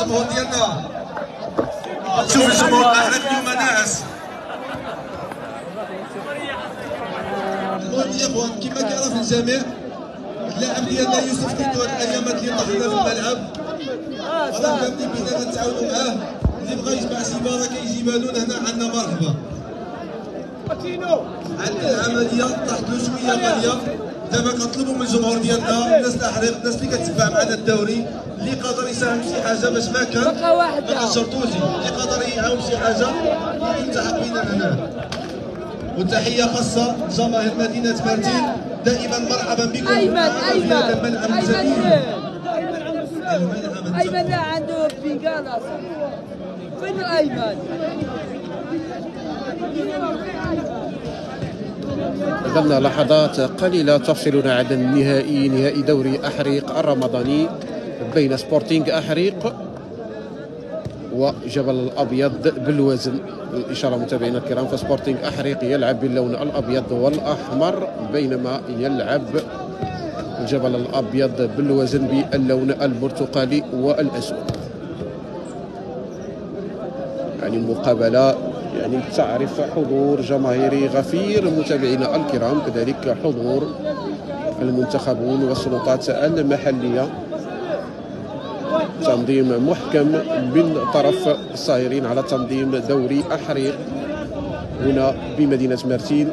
الجمهور ديالنا. شوف الجمهور الاحرق اليوم ناعس. المهم يا اخوان كما كيعرف الجميع اللاعب ديالنا يوسف تيتو هاد الايامات اللي طحنا في الملعب راه كاملين بينا كنتعاونوا معاه. اللي بغا يجمع شي بارا كيجيبها لنا هنا عندنا مرحبا. عندنا العمليه طاحت له شويه غاليه. دابا كنطلبوا من الجمهور ديالنا الناس الاحريق الناس اللي كتبع معنا الدوري اللي قادر يساهم بشي حاجه باش ما كنشرطوش اللي قادر يعاون بشي حاجه يلتحق بينا هنا. وتحيه خاصه لجماهير مدينه مرتين دائما مرحبا بكم في هذا الملعب الجميل. ايمن لا عنده بنقال اصلا. فين ايمن؟ قبل لحظات قليلة تفصلنا عن نهائي دوري أحريق الرمضاني بين سبورتينغ أحريق وجبل الأبيض بالوزن. الإشارة متابعينا الكرام فسبورتينغ أحريق يلعب باللون الأبيض والأحمر بينما يلعب الجبل الأبيض بالوزن باللون البرتقالي والأسود. يعني مقابلة يعني تعرف حضور جماهيري غفير متابعينا الكرام، كذلك حضور المنتخبون والسلطات المحلية. تنظيم محكم من طرف الساهرين على تنظيم دوري أحريق هنا بمدينة مرتين،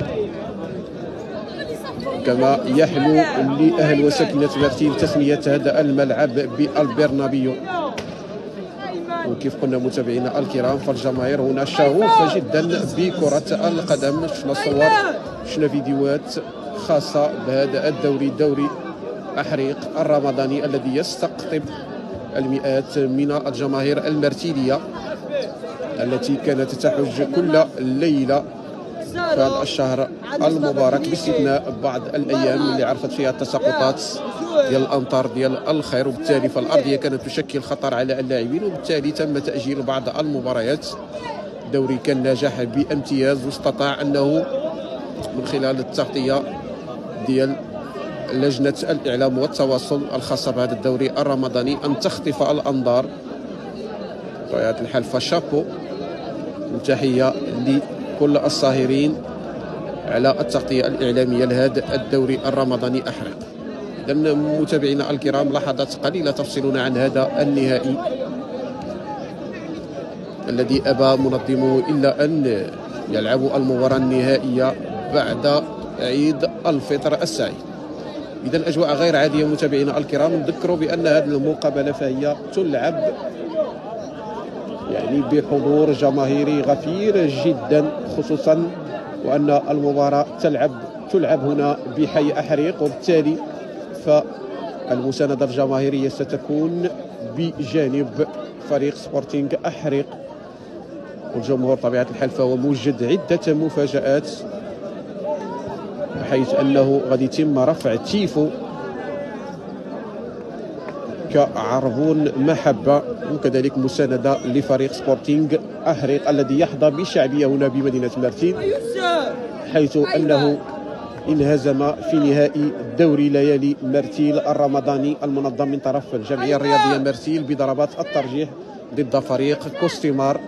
كما يحلو لأهل وسكنة مرتين تسمية هذا الملعب بالبرنابيو. وكيف قلنا متابعينا الكرام فالجماهير هنا شغوفة جدا بكرة القدم. شفنا صور شفنا فيديوهات خاصة بهذا الدوري أحريق الرمضاني الذي يستقطب المئات من الجماهير المرتينية التي كانت تحج كل ليلة في هذا الشهر المبارك باستثناء بعض الأيام اللي عرفت فيها التساقطات ديال الأمطار ديال الخير، وبالتالي فالأرضية كانت تشكل خطر على اللاعبين، وبالتالي تم تأجيل بعض المباريات. الدوري كان ناجح بامتياز واستطاع أنه من خلال التغطية ديال لجنة الإعلام والتواصل الخاصة بهذا الدوري الرمضاني أن تخطف الأنظار. بطبيعة الحال فشابو وتحية لكل الساهرين على التغطية الإعلامية لهذا الدوري الرمضاني أحرق. إذن متابعينا الكرام لحظات قليلة تفصلنا عن هذا النهائي الذي أبى منظمه إلا أن يلعبوا المباراة النهائية بعد عيد الفطر السعيد. إذن أجواء غير عادية متابعينا الكرام. نذكروا بأن هذه المقابلة فهي تلعب يعني بحضور جماهيري غفير جدا، خصوصا وأن المباراة تلعب هنا بحي أحريق، وبالتالي فالمساندة الجماهيرية ستكون بجانب فريق سبورتينغ أحريق. والجمهور طبيعة الحال فهو موجد عدة مفاجآت، بحيث أنه غادي يتم رفع تيفو كعربون محبة وكذلك مساندة لفريق سبورتينغ أحريق الذي يحظى بشعبية هنا بمدينة مرتين، حيث أنه انهزم في نهائي دوري ليالي مرتيل الرمضاني المنظم من طرف الجمعية الرياضية مرتيل بضربات الترجيح ضد فريق كوستيمار.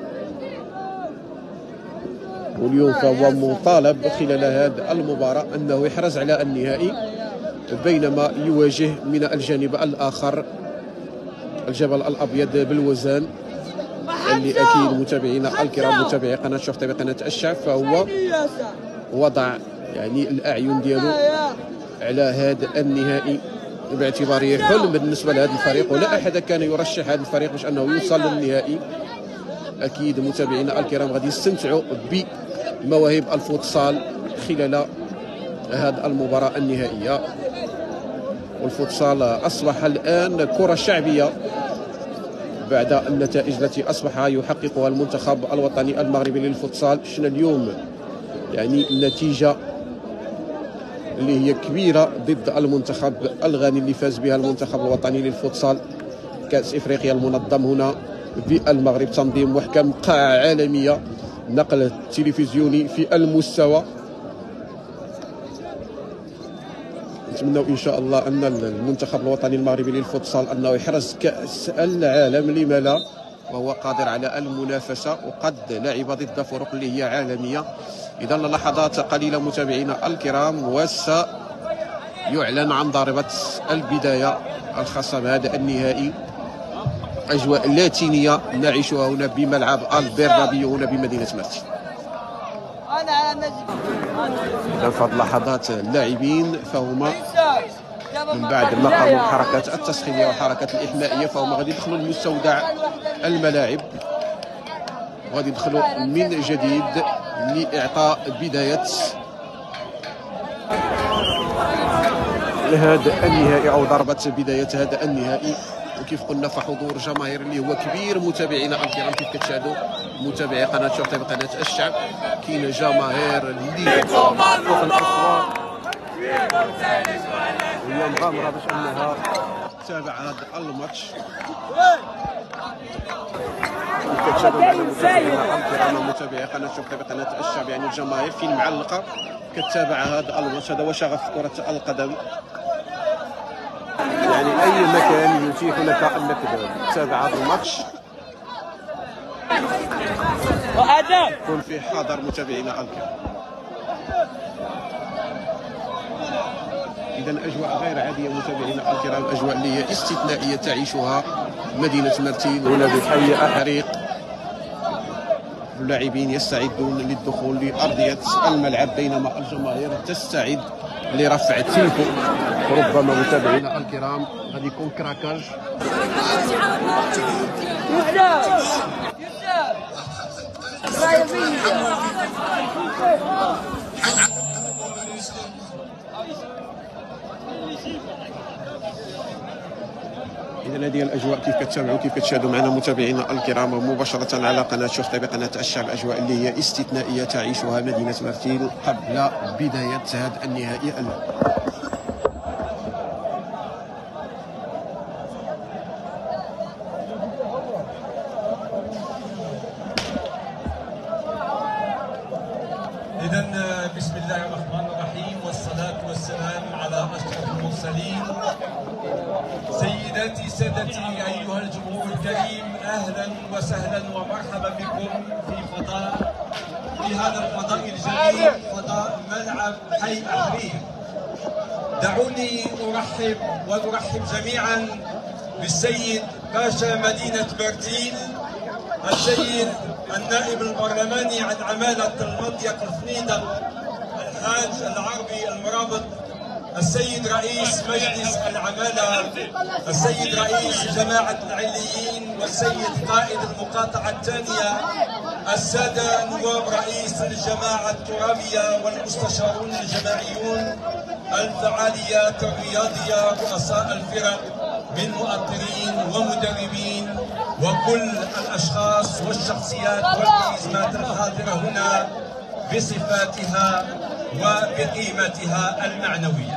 واليوم فهو مطالب خلال هذه المباراة أنه يحرز على النهائي، بينما يواجه من الجانب الآخر الجبل الأبيض بالوزان اللي أكيد متابعينا الكرام متابعي قناة شوف تي في قناة الشعب فهو وضع يعني الأعين ديالو على هذا النهائي باعتباره حلم بالنسبة لهذا الفريق، ولا أحد كان يرشح هذا الفريق باش أنه يوصل للنهائي. أكيد متابعينا الكرام غادي يستمتعوا بمواهب الفوتسال خلال هذه المباراة النهائية. والفوتسال أصبح الآن كرة شعبية بعد النتائج التي أصبح يحققها المنتخب الوطني المغربي للفوتسال. شفنا اليوم يعني النتيجة اللي هي كبيرة ضد المنتخب الغاني اللي فاز بها المنتخب الوطني للفوتسال كأس إفريقيا المنظم هنا بالمغرب. تنظيم محكم، قاعة عالمية، نقل تلفزيوني في المستوى. كنتمناو ان شاء الله ان المنتخب الوطني المغربي للفوتسال انه يحرز كاس العالم، لما لا، وهو قادر على المنافسه وقد لعب ضد فرق اللي هي عالميه. اذا لحظات قليله متابعينا الكرام وسيعلن عن ضربه البدايه الخاصه بهذا النهائي. اجواء لاتينيه نعيشها هنا بملعب البرنابيو هنا بمدينه مرتين. في هذه اللحظات اللاعبين فهما من بعد ما قاموا بحركات التسخينيه والحركات الاحمائيه فهم غادي يدخلوا لمستودع الملاعب وغادي يدخلوا من جديد لاعطاء بدايه لهذا النهائي او ضربه بدايه هذا النهائي. وكيف قلنا فحضور جماهير اللي هو كبير متابعينا الكرام، كيف كتشاهدوا متابعي قناه شرطه بقناه الشعب، كاين جماهير اللي فوق الاصوات وهي مغامره باش انها تتابع هذا الماتش. كيف كتشاهدوا معنا متابعينا الكرام متابعي قناه شرطه بقناه الشعب، يعني الجماهير فين معلقه كتتابع هذا الماتش. هذا هو شغف كره القدم، يعني اي مكان يتيح لك انك تتابع هذا الماتش كن فيه حاضر متابعينا الكرام. اذا اجواء غير عاديه متابعينا الكرام، اجواء اللي هي استثنائيه تعيشها مدينه مرتين هنا بحي الحريق. اللاعبين يستعدون للدخول لارضيه الملعب بينما الجماهير تستعد لرفع التيفو. ربما متابعينا الكرام غادي يكون كراكاج. إذا هذه الأجواء كيف كتتابعوا كيف كتشاهدوا معنا متابعينا الكرام مباشرة على قناة شرطة بقناة الشعب، أجواء اللي هي استثنائية تعيشها مدينة مرتين قبل بداية هذا النهائي اليوم. إذا بسم الله الرحمن الرحيم والصلاة والسلام على أشرف المرسلين. سيداتي سادتي أيها الجمهور الكريم، أهلا وسهلا ومرحبا بكم في هذا الفضاء الجميل، فضاء ملعب حي الحريق. دعوني ونرحب جميعا بالسيد باشا مدينة مرتين، السيد النائب البرلماني عن عمالة المضيق الفنيدق الحاج العربي المرابط، السيد رئيس مجلس العمالة، السيد رئيس جماعة العليين، والسيد قائد المقاطعة الثانية، السادة نواب رئيس الجماعة الترابية والمستشارون الجماعيون، الفعاليات الرياضية، رؤساء الفرق من مؤطرين ومدربين وكل الأشخاص والشخصيات والكاريزمات الحاضرة هنا بصفاتها وبقيمتها المعنوية.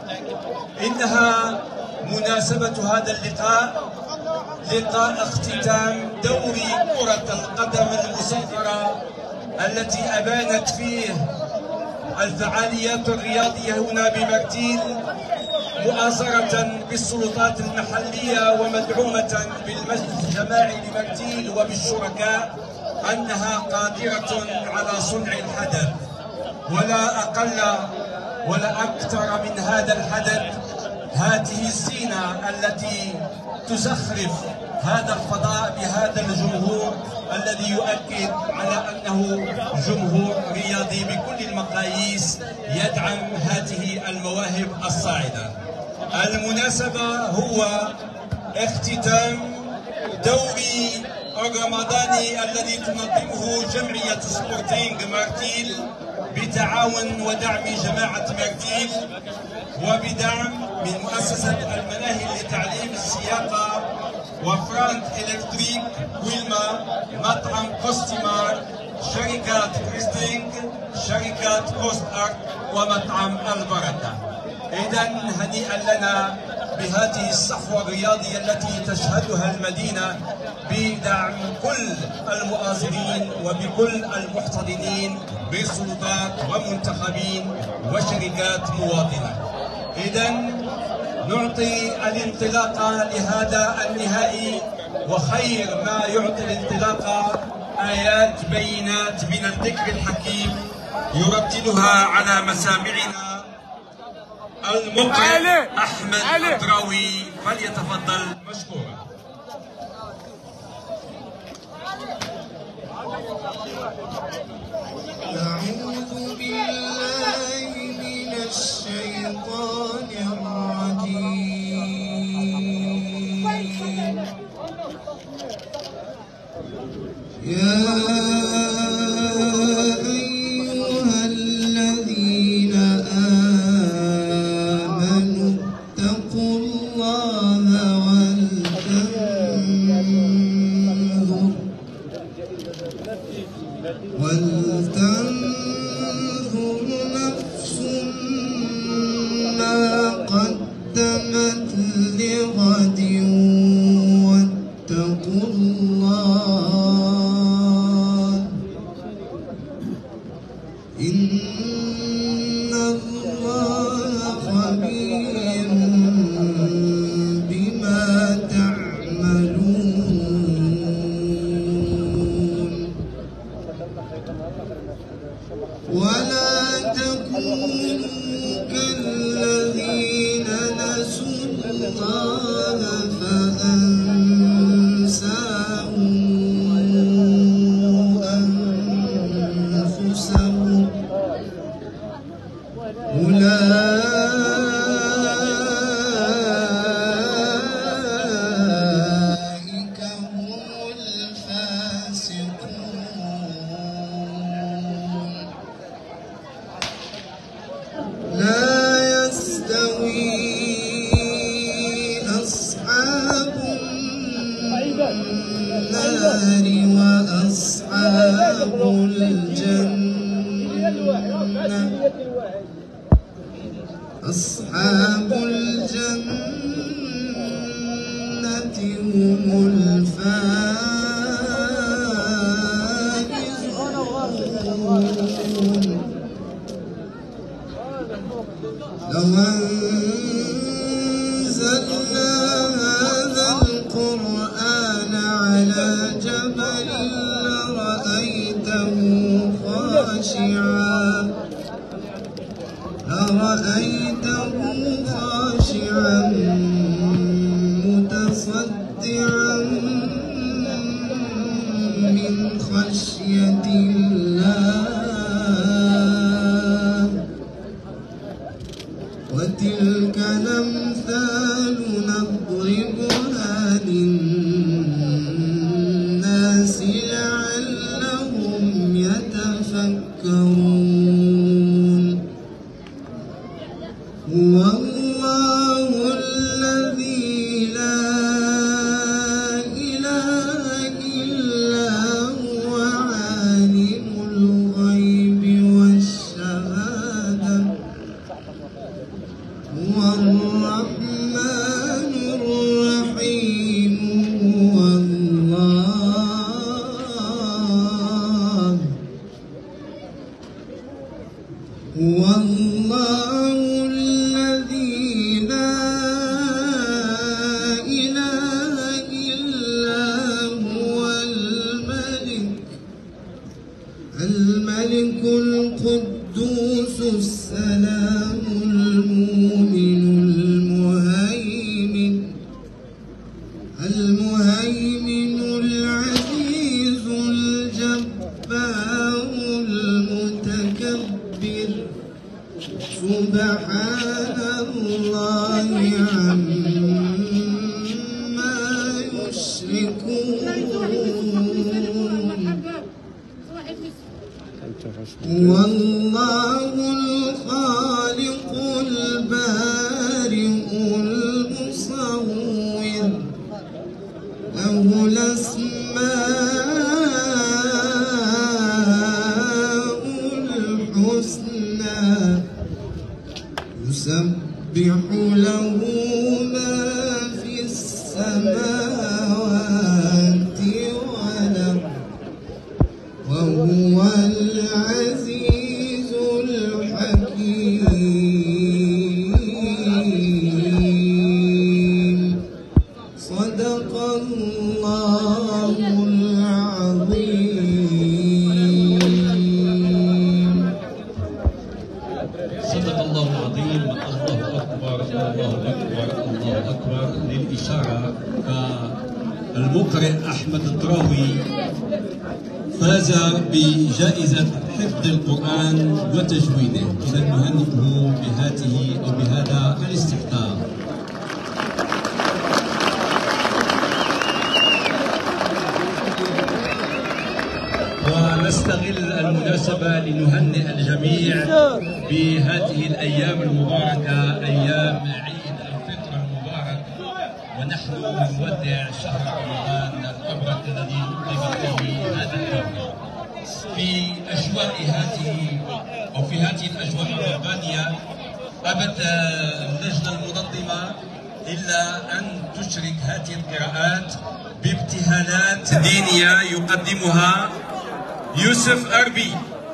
إنها مناسبة هذا اللقاء، لقاء اختتام دوري كرة القدم المصغرة التي أبانت فيه الفعاليات الرياضية هنا بمرتين مؤازرة بالسلطات المحلية ومدعومة بالمجلس الجماعي لمرتين وبالشركاء أنها قادرة على صنع الحدث، ولا أقل ولا أكثر من هذا الحدث. هذه الزينة التي تزخرف هذا الفضاء بهذا الجمهور الذي يؤكد على أنه جمهور رياضي بكل المقاييس يدعم هذه المواهب الصاعدة. المناسبة هو اختتام دوري الرمضاني الذي تنظمه جمعية سبورتينغ مارتيل بتعاون ودعم جماعة مارتيل وبدعم من مؤسسة المناهل لتعليم السياقة وفرانك إلكتريك ويلما، مطعم كوستيمار، شركة كريستينغ، شركة كوست أرت، ومطعم البركة. إذا هنيئا لنا بهذه الصحوة الرياضية التي تشهدها المدينة بدعم كل المؤازرين وبكل المحتضنين بسلطات ومنتخبين وشركات مواطنة. إذا نعطي الانطلاقة لهذا النهائي، وخير ما يعطي الانطلاقة آيات بينات من الذكر الحكيم يرتلها على مسامعنا المقرئ أحمد الأدراوي، فليتفضل مشكورا. أعوذ بالله من الشيطان الرجيم. يا أيها الذين آمنوا اتقوا الله ولتنظر نفس ما قدمت لغد واتقوا الله إن الله خبير بما تعملون. ولا تكونوا كالذين نسوا الله فأنساهم أنفسهم أولئك هم الفاسقون. لا يستوي أصحاب النار وأصحاب الجنة. أصحاب الجنة هم الفائزون. لو أنزلنا هذا القرآن على جبل لرأيته خاشعا متصدعا من خشية الله. وتلك الأمثال نضربها للناس لعلهم يتفكرون. هو الله الذي لا إله إلا هو عالم الغيب والشهادة. هو الرحمن الرحيم. هو الله الذي لا إله إلا هو الملك القدوس السلام المؤمن المهيمن العزيز الجبار المتكبر. سبحان الله عما يشركون. هو الله الخالق البارئ المصور. له الأسماء الحسنى. يسبح له ما في السماوات والأرض وهو العزيز الحكيم. أكبر للإشارة كالمقرئ أحمد الطراوي فاز بجائزة حفظ القرآن وتجويده. إذا نهنئه بهذا الاستحقاق. ونستغل المناسبة لنهنئ الجميع بهذه الأيام المباركة، أيام عيد الفطر المبارك، ونحن نودع شهر رمضان الأبرك الذي أقيم فيه هذا الدورة. في هذه الأجواء الرمضانية أبت اللجنة المنظمة إلا أن تشرك هذه القراءات بابتهالات دينية يقدمها يوسف أربي.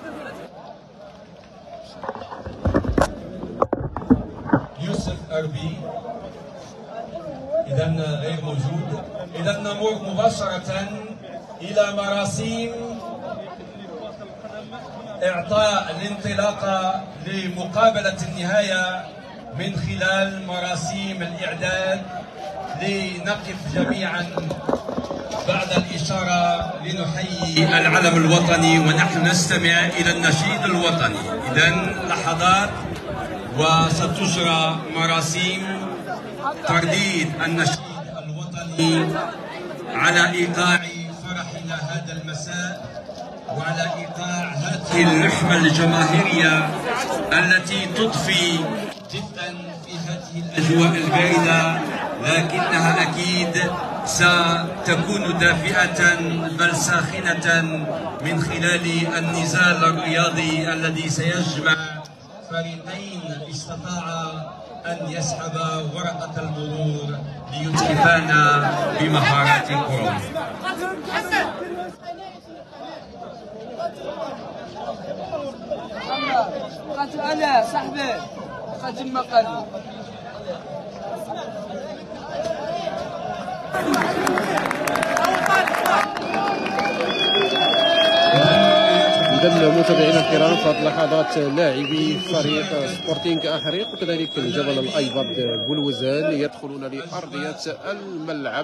يوسف أربي إذا غير موجود. إذا نمر مباشرة إلى مراسيم إعطاء الانطلاقة لمقابلة النهاية من خلال مراسيم الإعداد. لنقف جميعا بعد الإشارة لنحيي العلم الوطني ونحن نستمع إلى النشيد الوطني. إذن لحظات وستجرى مراسيم ترديد النشيد الوطني على إيقاع فرحنا هذا المساء، وعلى إيقاع هذه اللحمة الجماهيرية التي تضفي جدا في هذه الأجواء الباردة، لكنها أكيد ستكون دافئة بل ساخنة من خلال النزال الرياضي الذي سيجمع فريقين استطاعا أن يسحبا ورقة المرور ليتحفانا بمهارات الكرة. قاتل أنا صاحبي قاتل مقالي. إذا متابعينا الكرام في هذه اللحظات لاعبي فريق سبورتينغ أحريق وكذلك الجبل الأيبض بولوزان يدخلون لأرضية الملعب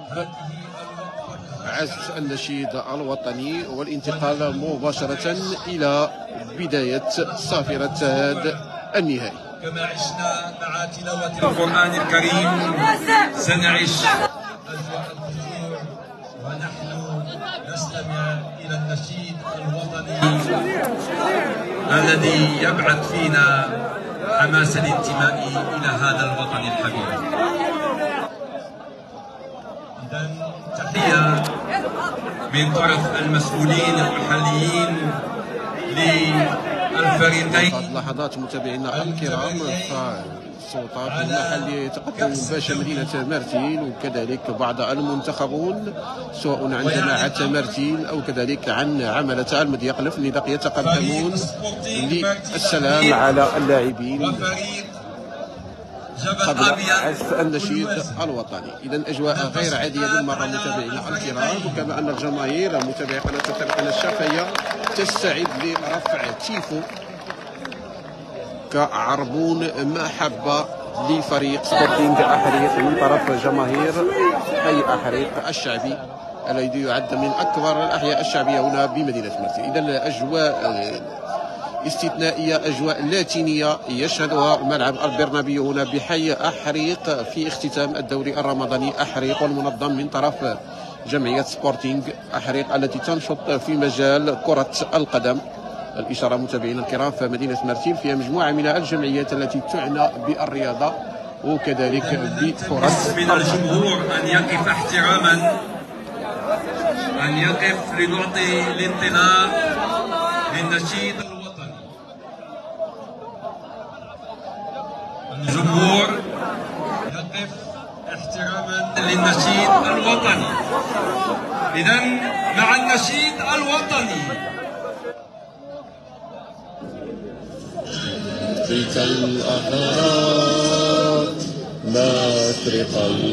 عزف النشيد الوطني والانتقال مباشرة إلى بداية صافرة هذا النهائي. كما عشنا مع تلاوة القرآن الكريم سنعيش أجواء الخشوع ونحن نستمع إلى النشيد الوطني الذي يبعث فينا حماس الانتماء إلى هذا الوطن الحبيب. إذن تحية من طرف المسؤولين المحليين للفريقين. لحظات متابعينا الكرام فالسلطات المحلية يتقدم باشا مدينة مرتين وكذلك بعض المنتخبون سواء عن جماعة مرتين أو كذلك عن عملة المضيقلف النداء يتقدمون للسلام على اللاعبين قبل عزف النشيد الوطني. إذا أجواء غير عادية بالمرة متابعينا الكرام، وكما أن الجماهير متابعي قناة التلقين الشرقية تستعد لرفع تيفو كعربون محبة لفريق سبورتينغ أحريق من طرف جماهير حي أحريق الشعبي الذي يعد من أكبر الأحياء الشعبية هنا بمدينة مرسي. إذا أجواء استثنائية، أجواء لاتينية يشهدها ملعب البرنابيو هنا بحي أحريق في اختتام الدوري الرمضاني أحريق والمنظم من طرف جمعية سبورتينغ أحريق التي تنشط في مجال كرة القدم. الإشارة متابعينا الكرام فمدينة مرسيل فيها مجموعة من الجمعيات التي تعنى بالرياضة وكذلك بكرة من الجمهور أن يقف احتراما، أن يقف لنعطي الانطلاق للنشيد الوطني. الجمهور يقف احتراما للنشيد الوطني. إذا مع النشيد الوطني. فيك الأحرار مفرق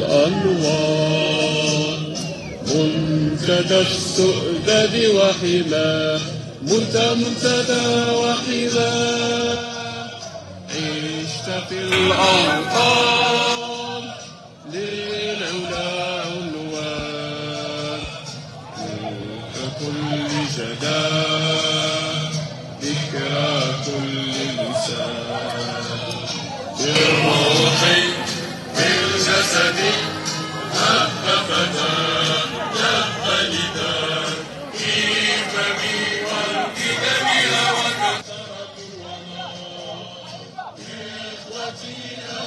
الأنوار منتدى السؤدد وحماه منتدى وحماه عشت في الأوطان العلا عنوان كل جدال ذكرى كل لسان بالروح بالجسد هب فتى دق نداء في فمي والقدم وكسرت الوراء إخوتي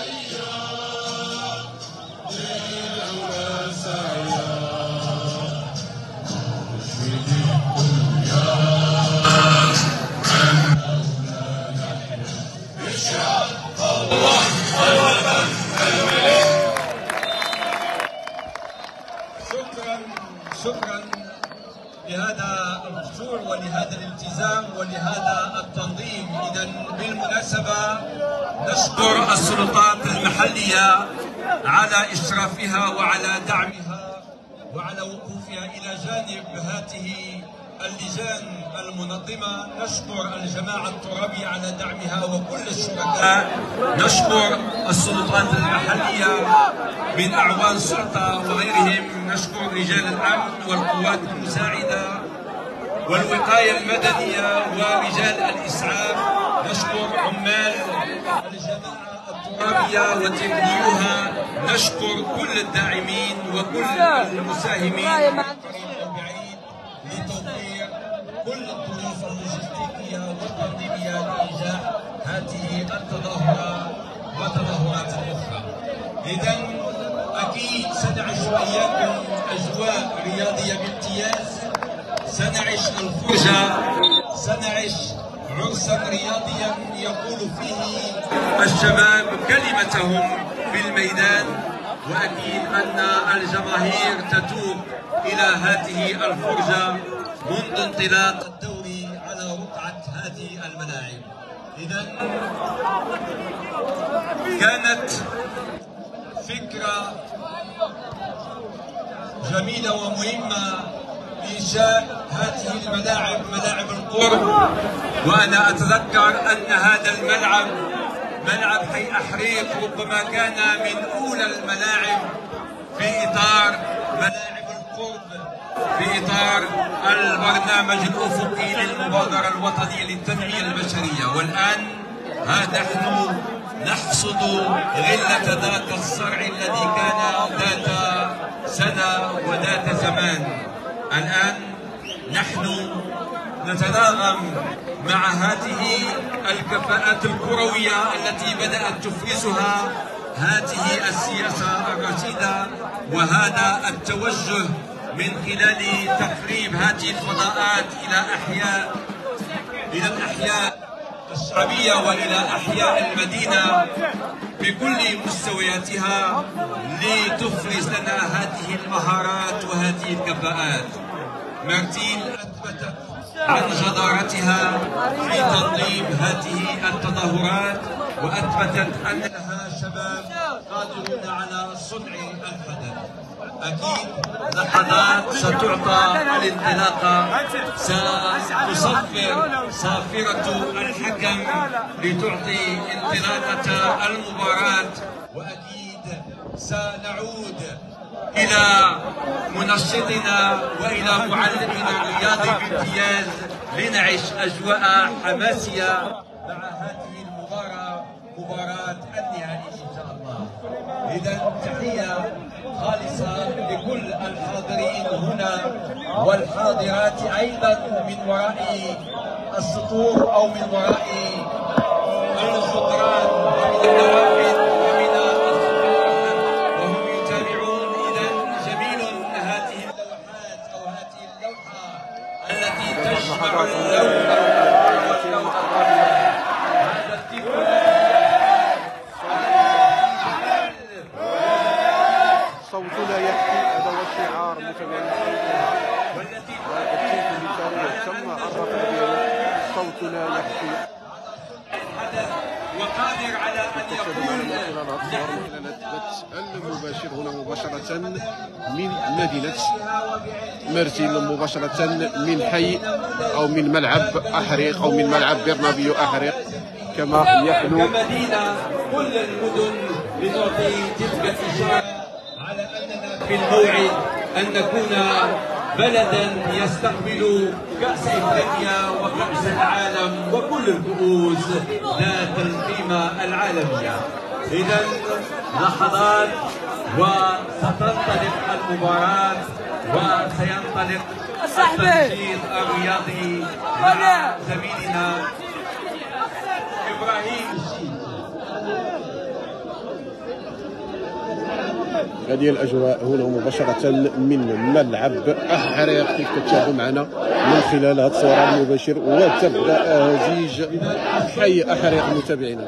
أيام للعلا سعيا شكرا لهذا الحضور ولهذا الالتزام ولهذا التنظيم. إذا بالمناسبة نشكر السلطات المحلية على إشرافها وعلى دعمها وعلى وقوفها إلى جانب هذه اللجان المنظمة. نشكر الجماعة الترابية على دعمها وكل الشركاء. نشكر السلطات المحلية من أعوان الشرطة وغيرهم. نشكر رجال الأمن والقوات المساعدة والوقاية المدنية ورجال الإسعاف. نشكر عمال الجماعة الترابية وتبنيوها. نشكر كل الداعمين وكل المساهمين لتوفير كل الظروف اللوجستيكية والتنظيمية لإنجاح هذه التظاهرات وتظاهرات أخرى. إذا أكيد سنعيش إياكم أجواء رياضية بامتياز. سنعيش الفرجة، سنعيش عرسا رياضيا يقول فيه الشباب كلمتهم في الميدان. وأكيد أن الجماهير تتوب إلى هذه الفرجة منذ انطلاق الدوري على رقعة هذه الملاعب. إذا كانت فكرة جميلة ومهمة إنشاء هذه الملاعب، ملاعب القرب. وأنا أتذكر أن هذا الملعب ملعب حي أحريق ربما كان من أولى الملاعب في إطار ملاعب القرب، في إطار البرنامج الأفقي للمبادرة الوطنية للتنمية البشرية. والآن نحن نحصد غلة ذاك الصرع الذي كان ذات سنة وذات زمان. الآن نحن نتناغم مع هذه الكفاءات الكروية التي بدأت تفرزها هذه السياسة الرشيدة وهذا التوجه من خلال تقريب هذه الفضاءات إلى الأحياء الشعبية وإلى أحياء المدينة بكل مستوياتها لتفرز لنا هذه المهارات وهذه الكفاءات. مارتين أثبتت عن جدارتها في تنظيم هذه التظاهرات وأثبتت أن لها شباب قادرون على صنع الحدث. أكيد لحظات ستعطى الانطلاقة، ستصفر صافرة الحكم لتعطي انطلاقة المباراة. وأكيد سنعود إلى منشطنا وإلى معلمنا الرياضي بامتياز لنعيش أجواء حماسية مع هذه المباراة، مباراة النهائي إن شاء الله. إذا تحية خالصة لكل الحاضرين هنا والحاضرات أيضا من وراء السطور أو من وراء الجدران ومن النوافذ ومن السطور وهم يتابعون. إذا جميل هذه اللوحات أو هذه اللوحة التي تجمع اللون واللوحة هذا التكون. صوتنا يحكي، هذا هو الشعار متميز والتي تم عرف به صوتنا يحكي. وقادر على ان يقول المباشر هنا مباشرة من مدينة مارتين، مباشرة من حي أو من ملعب أحريق أو من ملعب برنابيو أحريق كما يحلو. كمدينة كل المدن لتعطي تلك الإشارة على أن في الموعد أن نكون بلدا يستقبل كأس إفريقيا وكأس العالم وكل الكؤوس ذات القيمة العالمية. إذا لحظات وستنطلق المباراة وسينطلق التنشيط الرياضي مع زميلنا إبراهيم. هذه الأجواء هنا مباشرة من ملعب الحريق كيف كتشاهدوا معنا من خلال هذه الصورة المباشر، وتبدأ هزيج حي الحريق متابعينا.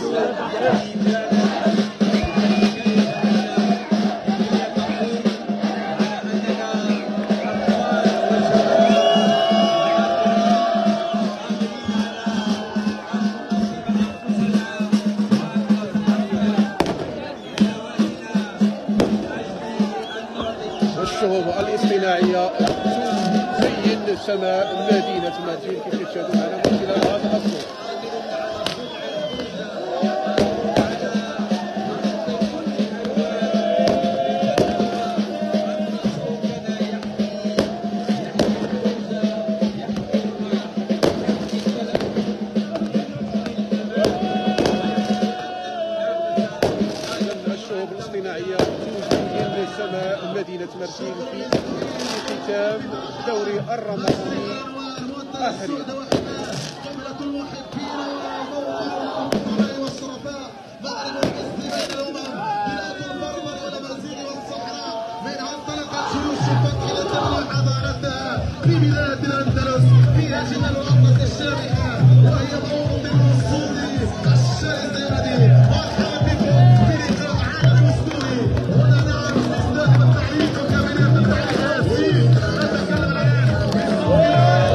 الشهوب الاصطناعية تزين سماء مدينة مدين كيف تشاهدوا معنا من خلال هذا الصوت. الشهوب الاصطناعية تزين سماء مدينة مرسين في ختام دوري الرمضاني الحريق. في بلاد الأندلس فيها جبال الأطلس الشامخة وهي موضوع بالوصول الشاذلي. مرحبا بكم في لقاء عالمي أسطوري هنا نعرف الاستاد والتحليل وكاميرات التحليل. نتكلم الآن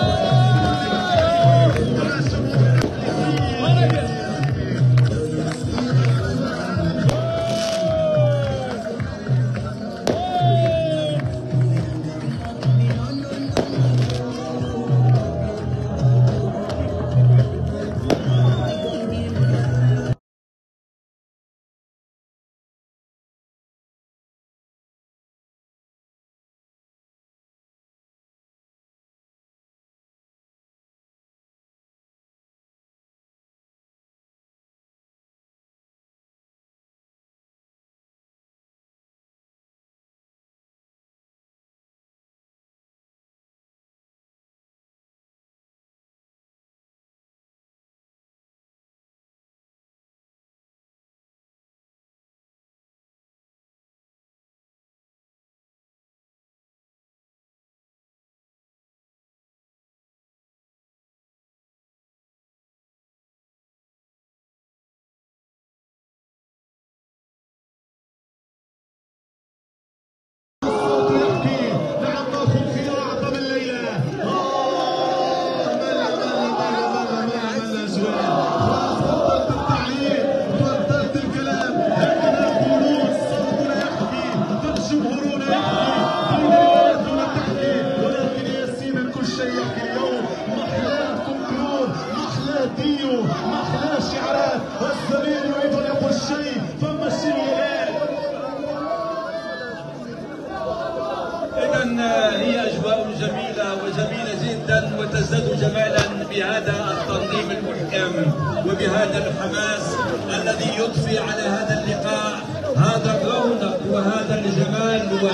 هي أجواء جميلة جدا وتزداد جمالا بهذا التنظيم المحكم وبهذا الحماس الذي يضفي على هذا اللقاء هذا الرونق وهذا الجمال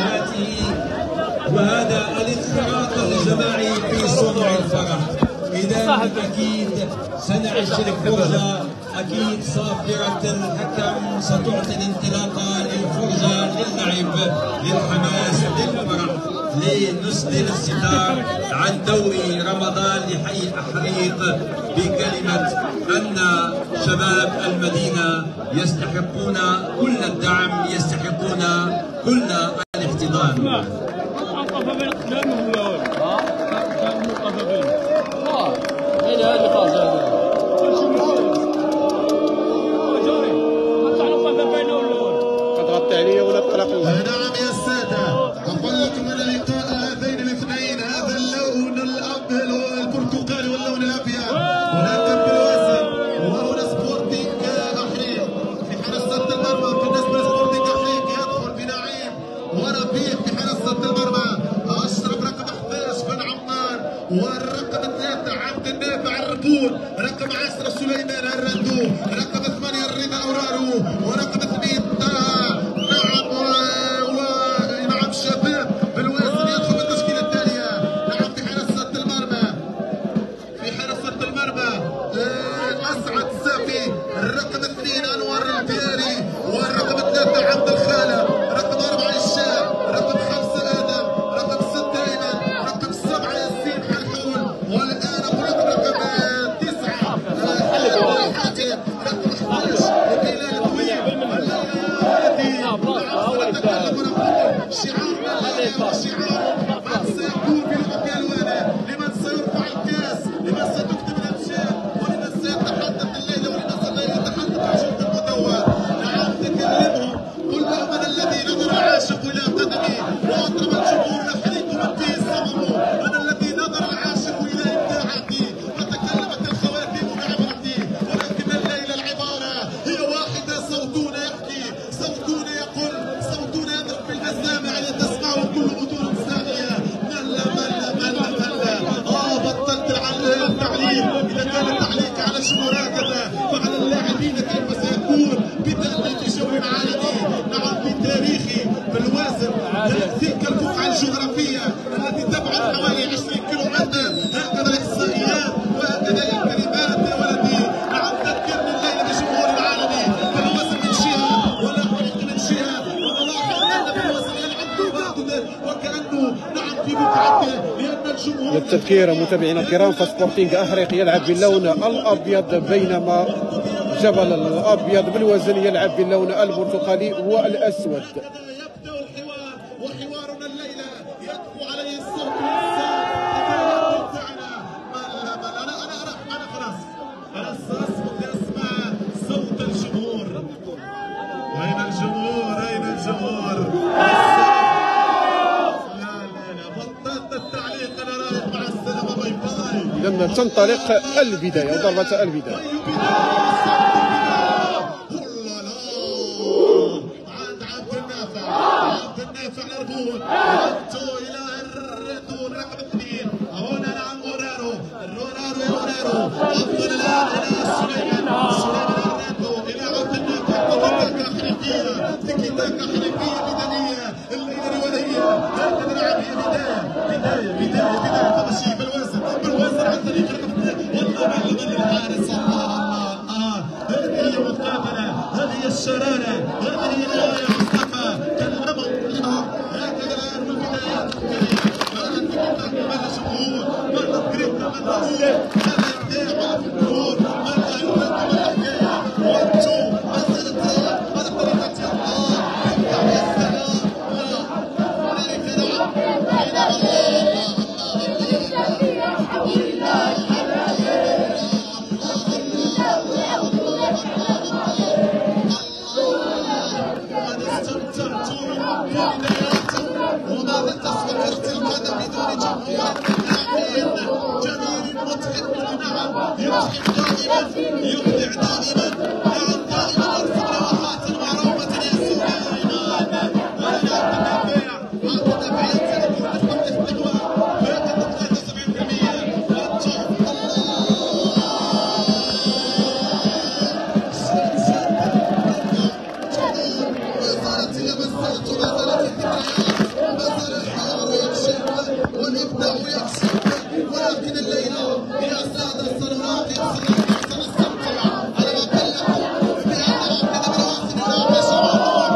وهذا الانخراط الجماعي في صنع الفرح. إذا أكيد سنعيش الفرجة، أكيد صافرة الحكم ستعطي الانطلاقة للفرجة للعب للحماس للفرح لنسدل الستار عن دوري رمضان لحي الحريق بكلمة أن شباب المدينة يستحقون كل الدعم، يستحقون كل الاحتضان. نعم يا السادة، أقول لكم أن لقاء هذين الاثنين هذا اللون البرتقالي واللون الأبيض هناك بالوزن وهنا سبورتينغ أحريق في حراسة المرمى. بالنسبة لسبورتينغ أحريق يدخل بنعيم ورفيق في حراسة المرمى. أشرف رقم 11 بن عمار، والرقم 3 عبد النافع الربون، رقم 10 سليمان الرندو، رقم 8 الرضا أورارو، ورقم 2 طه. نعم شباب بالوازن يدخل بالتشكيلة التالية. نعم في حراسة المرمى أسعد السافي، الرقم 2 أنور الدياري، والرقم 3 عبد الخالق، رقم 4 الشاب، رقم 5 آدم، رقم 6 أيمن، رقم 7 ياسين حلحول، والآن أقول لكم رقم 9 حاتم، رقم 11 هلال الطويل. شعارنا الليلة شعار من سيكون في لغة ألوانه، لمن سيرفع الكاس، لمن ستكتب الأمثال، ولمن سيتحدث الليلة، ولمن سيتحدث الشوط المدور. نعم تكلمهم، قل لهم أنا الذي نظر العاشق إلى قدمي وأطرب الجمهور نحريق من فيه الصمم، أنا الذي نظر العاشق إلى إبداعاتي وتكلمت الخواتيم بعبرتي، ولكن الليلة العبارة هي واحدة، صوتنا يحكي، صوتنا يقول، صوتنا يضرب في المسامع لتسمعه كل أذن ثانية. ملا بطلت التعليق. إذا كان التعليق على الجمهور هكذا فعلى اللاعبين كيف سيكون بتأليف جو عالمي. نعم بالتاريخي بالوازن تلك البقعة الجغرافية التي تبعد حوالي 20 كيلومتر. هكذا الإحصائيات وهكذا الكلمات يا ولدي. نعم تذكرني الليلة بجمهور العالمي بالوزن من جهة والأحرق من جهة، ونلاحظ أن بالوزن يلعب وكأنه نعم في بقعته، لأن الجمهور. للتذكير متابعينا الكرام، فسبورتينغ أحريق يلعب باللون الأبيض، بينما جبل الأبيض بالوزن يلعب باللون البرتقالي والأسود. يبدأ الحوار، وحوارنا الليلة يدفو عليه الصوت أنا خلاص أصبح أسمع صوت الجمهور. أين الجمهور؟ أين الجمهور؟ لا بطلت التعليق، أنا رايح مع السلامة، باي باي. لما تنطلق البداية وضربة البداية. عبد النافع الربون، إلى الريتور رقم 2. هنا نعم أورارو أفضل الآن إلى سليمان الريتو، إلى عبد النافع. تيكي تاكا حركية بدنية، الليلة الولية هكذا. نعم هي بداية تمشي بالوزن عن طريق رقم 2. والله معلما للحارس. هذه هي مقابلة، هذه هي الشرارة، هذه هي الغاية. مصطفى كالنمط هكذا الآن والبدايات الكريمة. ماذا الجمهور، ماذا الكريمة، ماذا الأولى، ماذا إبداع في الجمهور، ماذا يريد، ماذا الحكاية. وانتو ماذا الطريقة، يفتح يا سلام. هنالك نعم بينما وماذا تصبح كرة القدم بدون جمهور جميل مضحك. نعم يضحك دائما، يبدع دائما. نعم دائما يرسم لوحات معروفة يا سليمان. وهنا عبد النافع يمتلك نسبة الاستقبال بنسبة 73%. وصارت هي مسألة، ما زالت الذكريات، ما زال الحوار يكشف والإبداع يكشف. ولكن الليلة يا سادة الصالونات سنستمتع. أنا بقول لكم بأن هكذا بالواسم نعم يا شباب.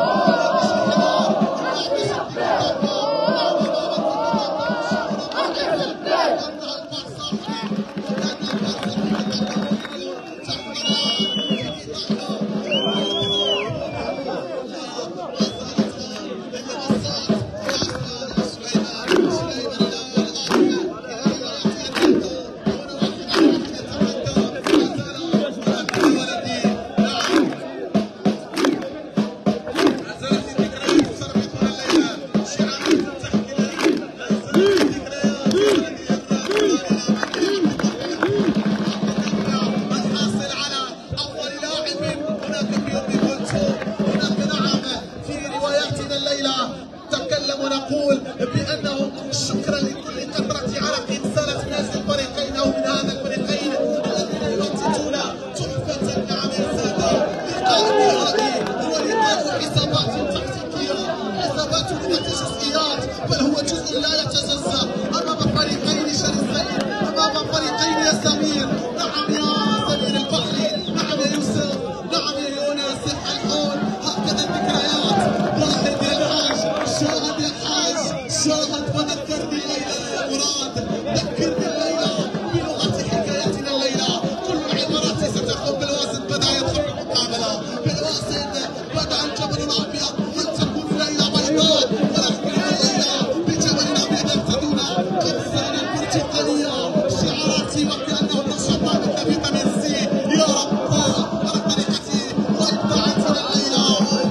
نتكلم ونقول بأنه شكرا لكل قطرة عرق سالت من أجل الفريقين أو من هذا الفريقين الذين يبتتون تحفة. نعم يا سادة، لقاء نهائي هو لقاء حسابات تكتيكية، حسابات ذات جزئيات، بل هو جزء لا يتجزأ أمام فريقين شرسين، أمام فريقين يا سمير. نعم يا سمير البحري، نعم يا يوسف، نعم يا يونس الحلحون. هكذا الذكريات. واحد يا الحاج، شاهد يا الحاج، شاهد وذكرني الليلة يا مراد، ذكرني الليلة بلغة حكايتنا الليلة. كل العبارات ستخرج بالواسط، بدأ يدخل المقابلة بالواسط، بدأ الجبل الأبيض أن تكون الليلة بيضاء، ولكن الليلة بجبل أبيض يرتدون قمصان البرتقالية، شعاراتي وكأنه نشط من فيتامين سي. يا رب على طريقتي وإبداعاتنا الليلة.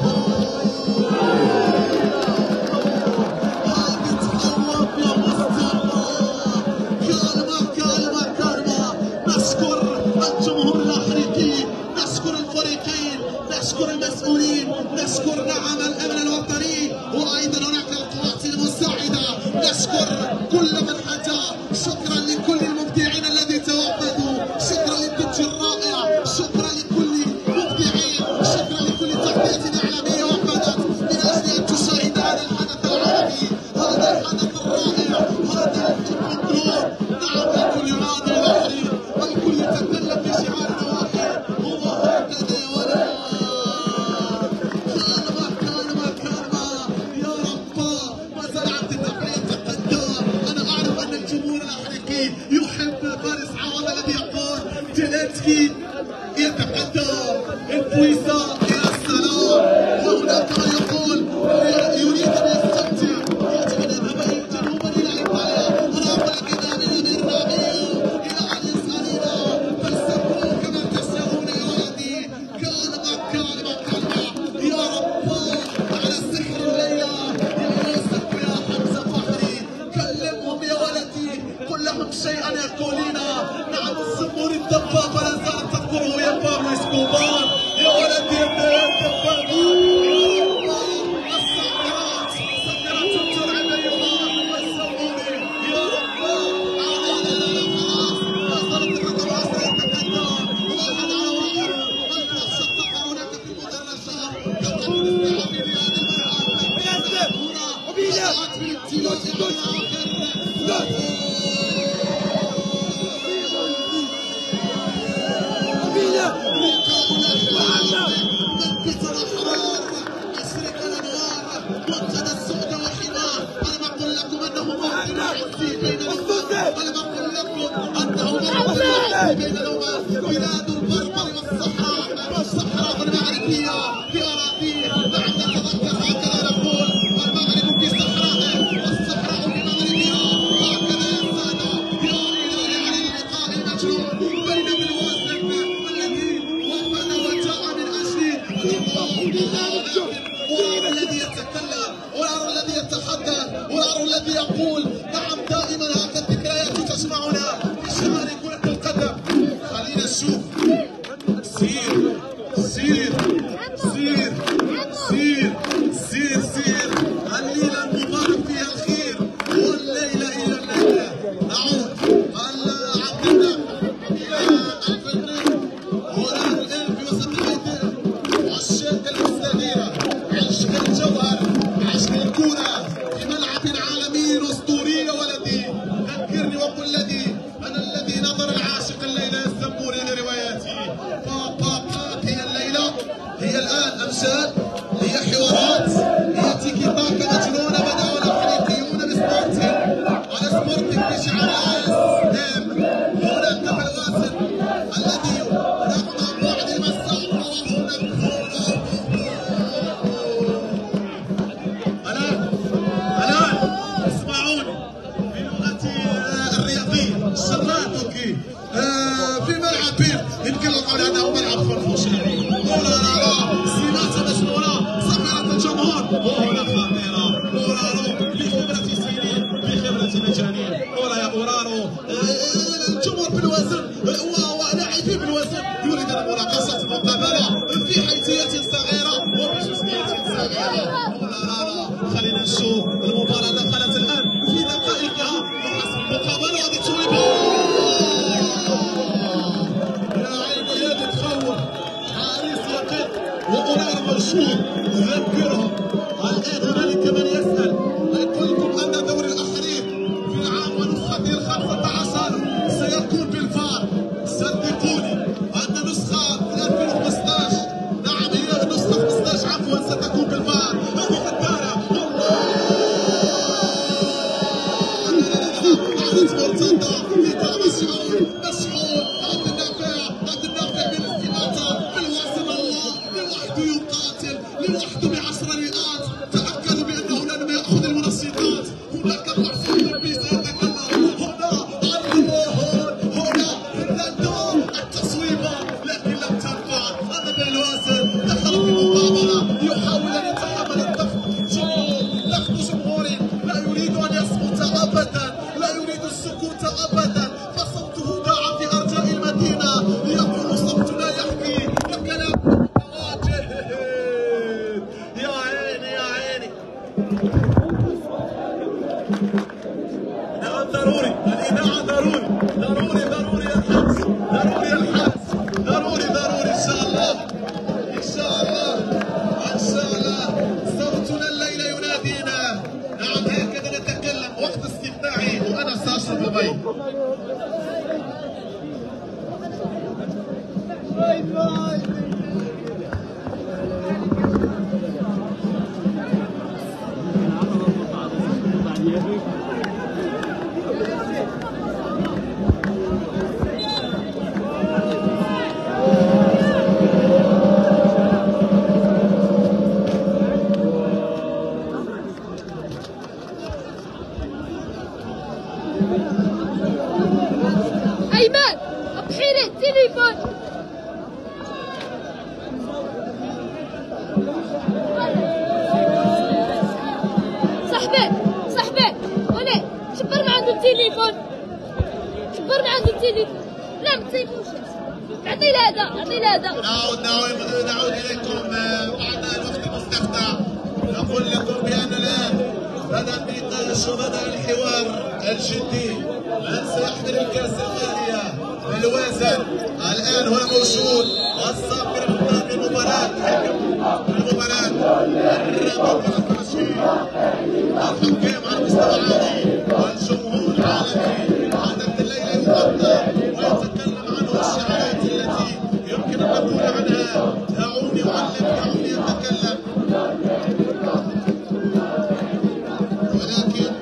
هذه تخوف يا مصطفى. كلمة نشكر الجمهور الأفريقي، نشكر الفريقين، نشكر المسؤولين، نشكر نعم الأمن الوطني، وأيضا هناك القوات المساعدة. نشكر كل من حدا. شكرا لكل المبدعين الذين توافدوا، شكرا للدج الرائع، شكرا لكل المبدعين، شكرا لكل تغطية إعلامية وفدت من أجل أن تشاهد هذا الحدث العربي، هذا الحدث الرائع، هذا الكنترول. نعم الكل ينادي البحري، والكل يتكلم بشعار واحد، هو هكذا يا ولد. كلمة يا رب. ما زال عبد النافع يتقدم. أنا أعرف أن الجمهور الأفريقي يحب فارس عوض الذي يقول زيلينسكي يتقدم، البويسا يا سلام. وهناك من يقول يريد أن يستمتع، يجب أن يذهب جنوبا إلى إيطاليا. أنا أقول لك إذا من الرابيو إلى أن يسألنا فلسفوا كما تشاءون يا ولدي. كلمة يا رب على سحر الليلة يا يوسف ويا حمزة فخري. كلمهم يا ولدي، قل لهم شيئا يقولون. نعم الزمور الدبابة لا زالت تذكره يا بابلو اسكوبار. يا ولدي يا الدبابة يا رب. السكرات سكرات الجرع الايها الزموري يا رب. لا خلاص، ما صارت الرقم 10 يتقدم واحد على واحد. الفرصة تقع هناك في المدرجات قبل الاستيعاب لهذا الملعب. هنا جاءت بالامتياز على آخر منبت الأحرار، أشرق الأنوار، منتدى السعد والحمار. ألم أقل لكم أنه موطن العز بين الأمم، ألم أقل لكم أنه موطن العز بين الأمم. بلاد البربر والصحراء المغربية بأراضيه. نعم نتذكر هكذا نقول المغرب في صحرائه والصحراء في مغربها. هكذا يا سادة. يا إلهي على اللقاء المجنون بين بالوزن الذي وفد وجاء من أجل وراء الذي يتكلم، وراء الذي يتحدث، وراء الذي يقول. نعم دائما هكذا الذكريات تجمعنا بشأن كرة القدم. خلينا نشوف. سير سير سير سير سير سير. الليلة المبارك فيها الخير، والليلة إلى الليلة نعود. عبد النافع إلى الفنان هنا الآن في وسط الميدان. عشاق المستديرة، عشق الجوهر، عشق الكرة في ملعب عالمي أسطوري. نشوف المباراة دخلت الآن في دقائقها وحسب المقابلة غادي تولي يا عيني هذه تخوف حارس يقظ وأنار مرشود ذكرهم الآن كمن يسأل أقول لكم أن دوري الأحريف في العام ونسخته ال15 سيكون بالفار صدقوني أن نسخة 2015 نعم هي نسخة 15 عفوا ستكون بالفار هذه غدارة عادت مرتضى إقامة مسعود عبد النافع بالاستماتة بالواصل الله لوحده يقاتل لوحده بعشر رئات تأكدوا بأنه لن يأخذ المنشطات هناك محسوب الميزان يتكلم هنا التصويبة لكن لم تنفع أبدا الواسل دخل في المقابلة يحاول أن يتحمل الضغط جمهوري لا يريد أن يصمت أبدا لا يريد السكوت أبدا فصوته ضاع في أرجاء المدينة يقول صوتنا يحكي وكلام يا عيني يا عيني نعم ضروري الإذاعة ضروري ضروري يا حمص ضروري يا الحارس ضروري إن شاء الله إن شاء الله صوتنا الليلة ينادينا نعم هكذا نتكلم وقت استمتاعي وأنا سأشرب المي أيمن أبحيري التليفون صاحبي وليه شبرنا عنده التليفون لا ما تسيبوش اعطي هذا نعود إليكم بعد الوقت المستفتح نقول لكم بأن الآن بدأ النقاش وبدأ الحوار الجدي من سيحمل الكأس الثانية بالوازن الآن هو موجود الصابر قدام المباراة الحكام على مستوى عالي والجمهور العالمي عدد الليلة يقدر ويتكلم عنه الشعارات التي يمكن أن نقول عنها دعوني أعلم دعوني أتكلم ولكن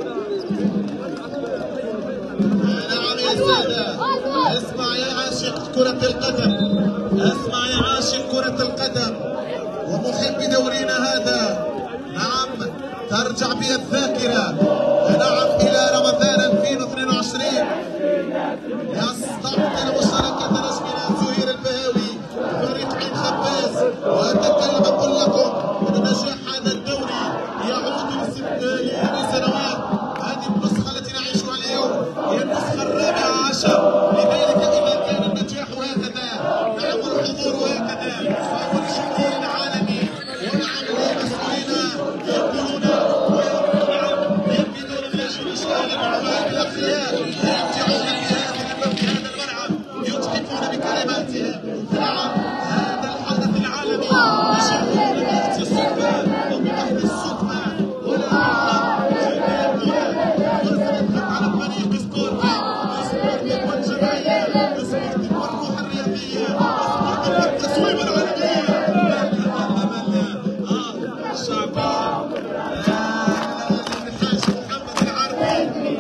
نعم يا سادة اسمع يا عاشق كرة القدم اسمع يا عاشق كرة القدم ومحب دورينا هذا نعم ترجع بي الذاكرة نعم إلى رمضان 2022 يستعطي المشاركة نجمنا زهير البهاوي فريق عين خباز وأتكلم أقول لكم أن نجاح هذا الدوري يعود لسنوات هذه النسخة التي نعيشها اليوم هي النسخة الرابعة عشر لذلك إذا كان النجاح هكذا نعم الحضور هكذا فهو لجمهور عالمي ونعم لمسؤولينا يقولون ينفذون اللاجئين الأخيار يرجعون في هذا الملعب يتحفون بكلماتهم نعم هذا الحدث العالمي يشعرون بوقت الصدمة وبوقت الصدمة ولا وزنت على فريق سبورتينغ والجمعية سبورتينغ والروح الرياضية سبورتينغ والتسويق العالمية الشعبية الحاج محمد العربي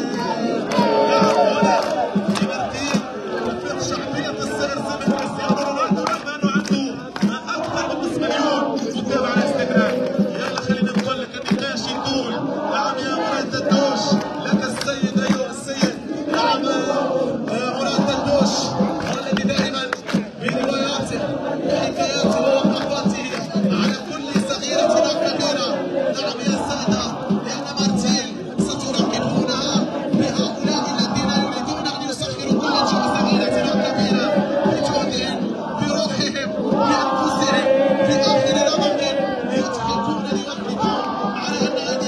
شعبية السيرسة من كريستيانو رونالدو لما عنده أكثر من نصف مليون متابع على انستغرام يلا خلينا نقول لك النقاش يطول نعم يا مراد الدوش لك السيد أيها السيد نعم مراد الدوش والذي دائما برواياته وحكاياته ووقفاته على كل صغيرة وكبيرة نعم يا سادة لأن مارتيل ستراقبونها بهؤلاء الذين يريدون أن يسخروا كل صغيرة وكبيرة بجهدهم بروحهم بأنفسهم في آخر الأمر يضحكون لوحدهم على أن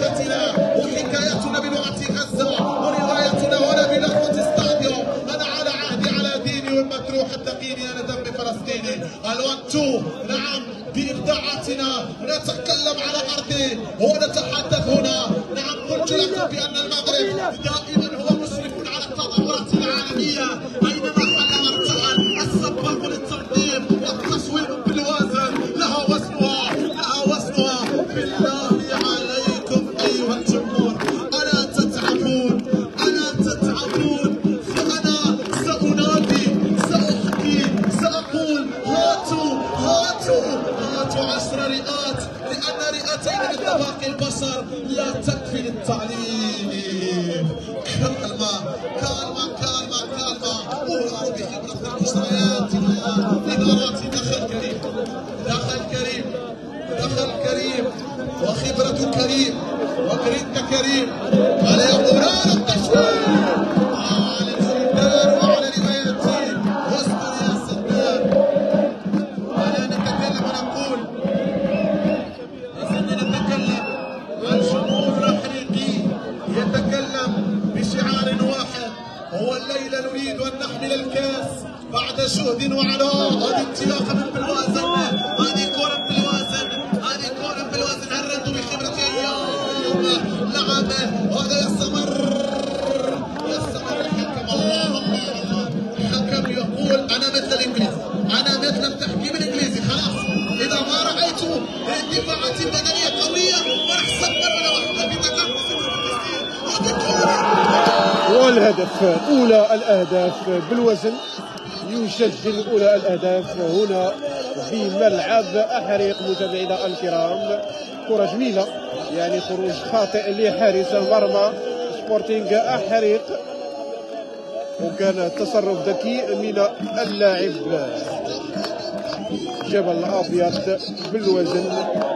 بلغتنا وحكايتنا بلغة غزة وروايتنا هنا بلغة ستاديوم. أنا على عهدي على ديني والمكروه الدقيني أنا دمي فلسطيني. الوقت نعم بإبداعاتنا نتكلم على أرضي ونتحدث هنا. نعم قلت لكم بأن المغرب دائما هو مشرف على التظاهرات العالمية أينما حل مرتعا. السباق للتنظيم والتصوير بالوزن لها وزنها لها وزنها. بالله عليكم أيها الجمهور ألا تتعبون ألا تتعبون؟ فأنا سأنادي سأحكي سأقول هاتوا هاتوا هاتوا 10 رئات لأن رئتين مثل باقي البشر لا تكفي للتعليم. كالما كالما كالما كالما أمر بخبرة المشتريات إدارات. دخل كريم دخل كريم دخل كريم وخبرة كريم وكريمك كريم. على يقولون التشويق على الجدار وعلى روايتي واصبر يا صدام. ولا نتكلم ونقول لازلنا نتكلم. الجمهور الأفريقي يتكلم بشعار واحد هو الليلة نريد أن نحمل الكاس بعد جهد وعناء. هذه انطلاقة من بالوازن هذه كرة بالوازن هذه كرة بالوازن. هردوا بخبرة أيام. نعم هذا يستمر الحكم. الله الله الله. الحكم يقول أنا مثل الإنجليز أنا مثل التحكيم الإنجليزي. خلاص إذا ما رأيت اندفاعات بدنية قوية راح أصبر ولا واحدة بتكلم. والهدف أولى الأهداف بالوزن. يسجل أولى الأهداف هنا في ملعب أحريق. متابعينا الكرام كرة جميلة يعني خروج خاطئ لحارس مرمى سبورتينغ أحريق وكان تصرف ذكي من اللاعب جبل الأبيض بالوزن.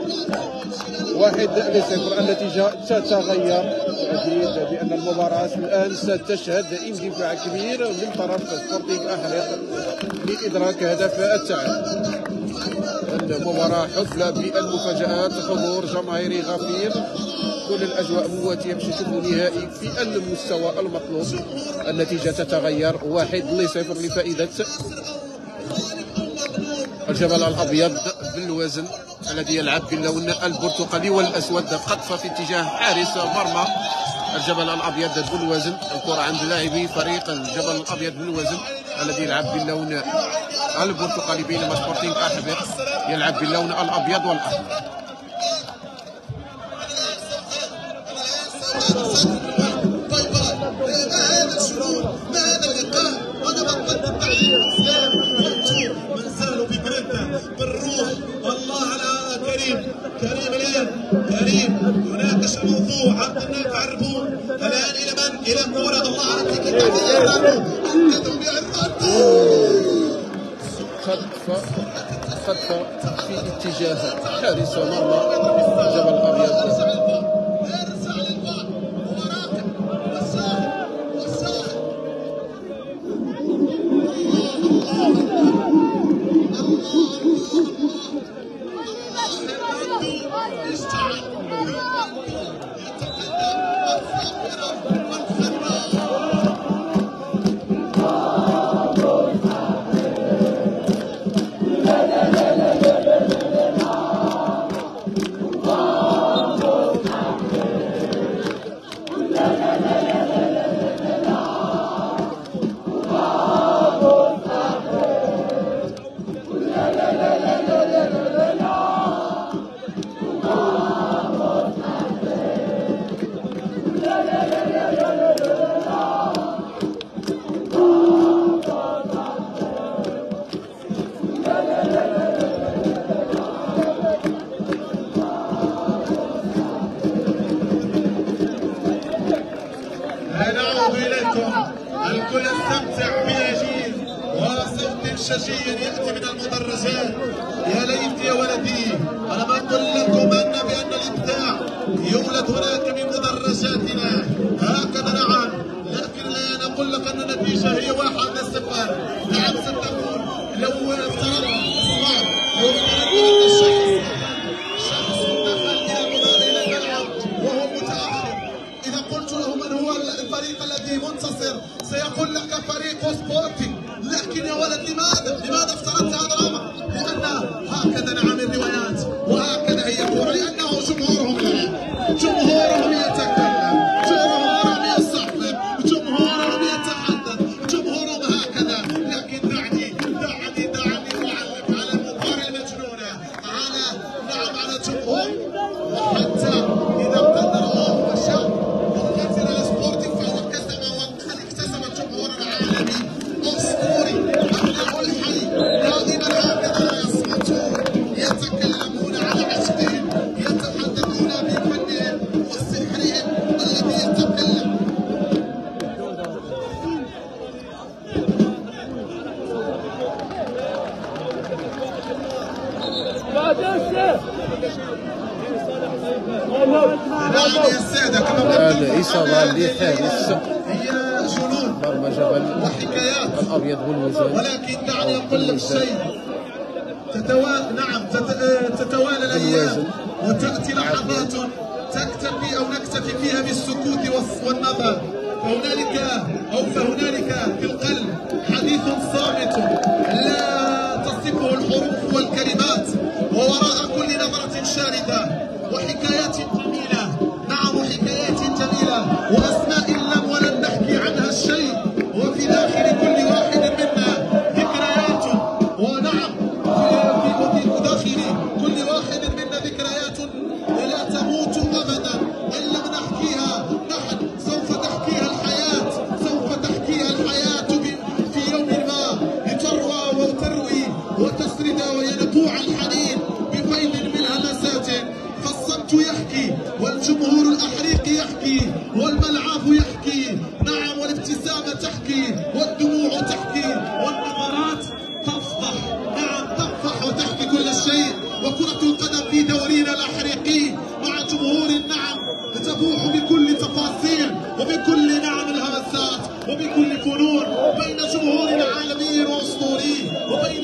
1-0. النتيجة تتغير. أكيد بأن المباراة الآن ستشهد اندفاع كبير من طرف سبورتينغ أحريق لإدراك هدف التعادل. المباراة حفلة بالمفاجآت، حضور جماهيري غفير، كل الأجواء مواتية باش نشوفوا نهائي في المستوى المطلوب. النتيجة تتغير 1-0 لفائدة الجبل الأبيض بالوزن الذي يلعب باللون البرتقالي والأسود. قطفة في اتجاه حارس مرمى الجبل الأبيض بالوزن. الكرة عند لاعبي فريق الجبل الأبيض بالوزن الذي يلعب باللون البرتقالي بينما سبورتينغ أحريق يلعب باللون الأبيض والأحمر. بالروح الله على كريم الان كريم يناقش الموضوع. عبد الله تعرفون الان الى من؟ الى كره الله على خطفة في اتجاه حارس مرمى الجبل الأبيض. الكل يستمتع بنجيل وصوت شجي ياتي من المدرجات. يا ليت يا ولدي، انا ما اقول لكم ان بان الابداع يولد هناك من مدرجاتنا هكذا نعم، لكن لا نقول لك ان النتيجه هي 1-0. نعم ستكون لو افترضنا لو افترضنا ان الشخص دخل الى الملعب وهو الفريق الذي منتصر سيقول لك فريق سبورتي، لكن يا ولد لماذا افترضت هذا الامر؟ لان هكذا نعم الروايات وهكذا هي الكره، لانه جمهورهم جمهورهم يتكلم، جمهورهم يصفق، جمهورهم يتحدث، جمهورهم هكذا. لكن دعني اعلق على المباراه المجنونه، على الجمهور، وحتى اذا قدر الله وشاء وخسر السبورتنج فهو اكتسب الجمهور العالمي اسطوري ابناء الحي دائما هكذا يصمتون، يتكلمون على عشقهم، يتحدثون بفنهم وسحرهم الذي يتكلم. نعم يا السادة، كما الإصابة لحارس هي جنون مرمى جبل وحكايات الأبيض والوزان، ولكن دعني أقول لك شيء، تتوالى الأيام وتأتي لحظات تكتفي أو نكتفي فيها بالسكوت والنظر، فهنالك في القلب حديث صامت لا تصفه الحروف والكلمات، ووراء كل نظرة شاردة وحكايات جميلة، نعم وحكايات جميلة وأسماء ولن نحكي عنها الشيء، وفي داخل كل واحد منا ذكريات، ونعم وفي داخل كل واحد منا ذكريات لا تموت أبدا إن لم نحكيها نحن، سوف تحكيها الحياة، سوف تحكيها الحياة في يوم ما لتروى وتروي وتسرد وينبوع الحنين بفيض من همسات، فالصمت يحكي والجمهور الأحريق يحكي والملعب يحكي، نعم والابتسامة تحكي والدموع تحكي والنظرات تفضح، نعم تفضح وتحكي كل شيء. وكرة القدم في دورينا الأحريقي مع جمهور نعم تبوح بكل تفاصيل وبكل نعم الهمسات وبكل فنون، بين جمهور عالمي وأسطوري وبين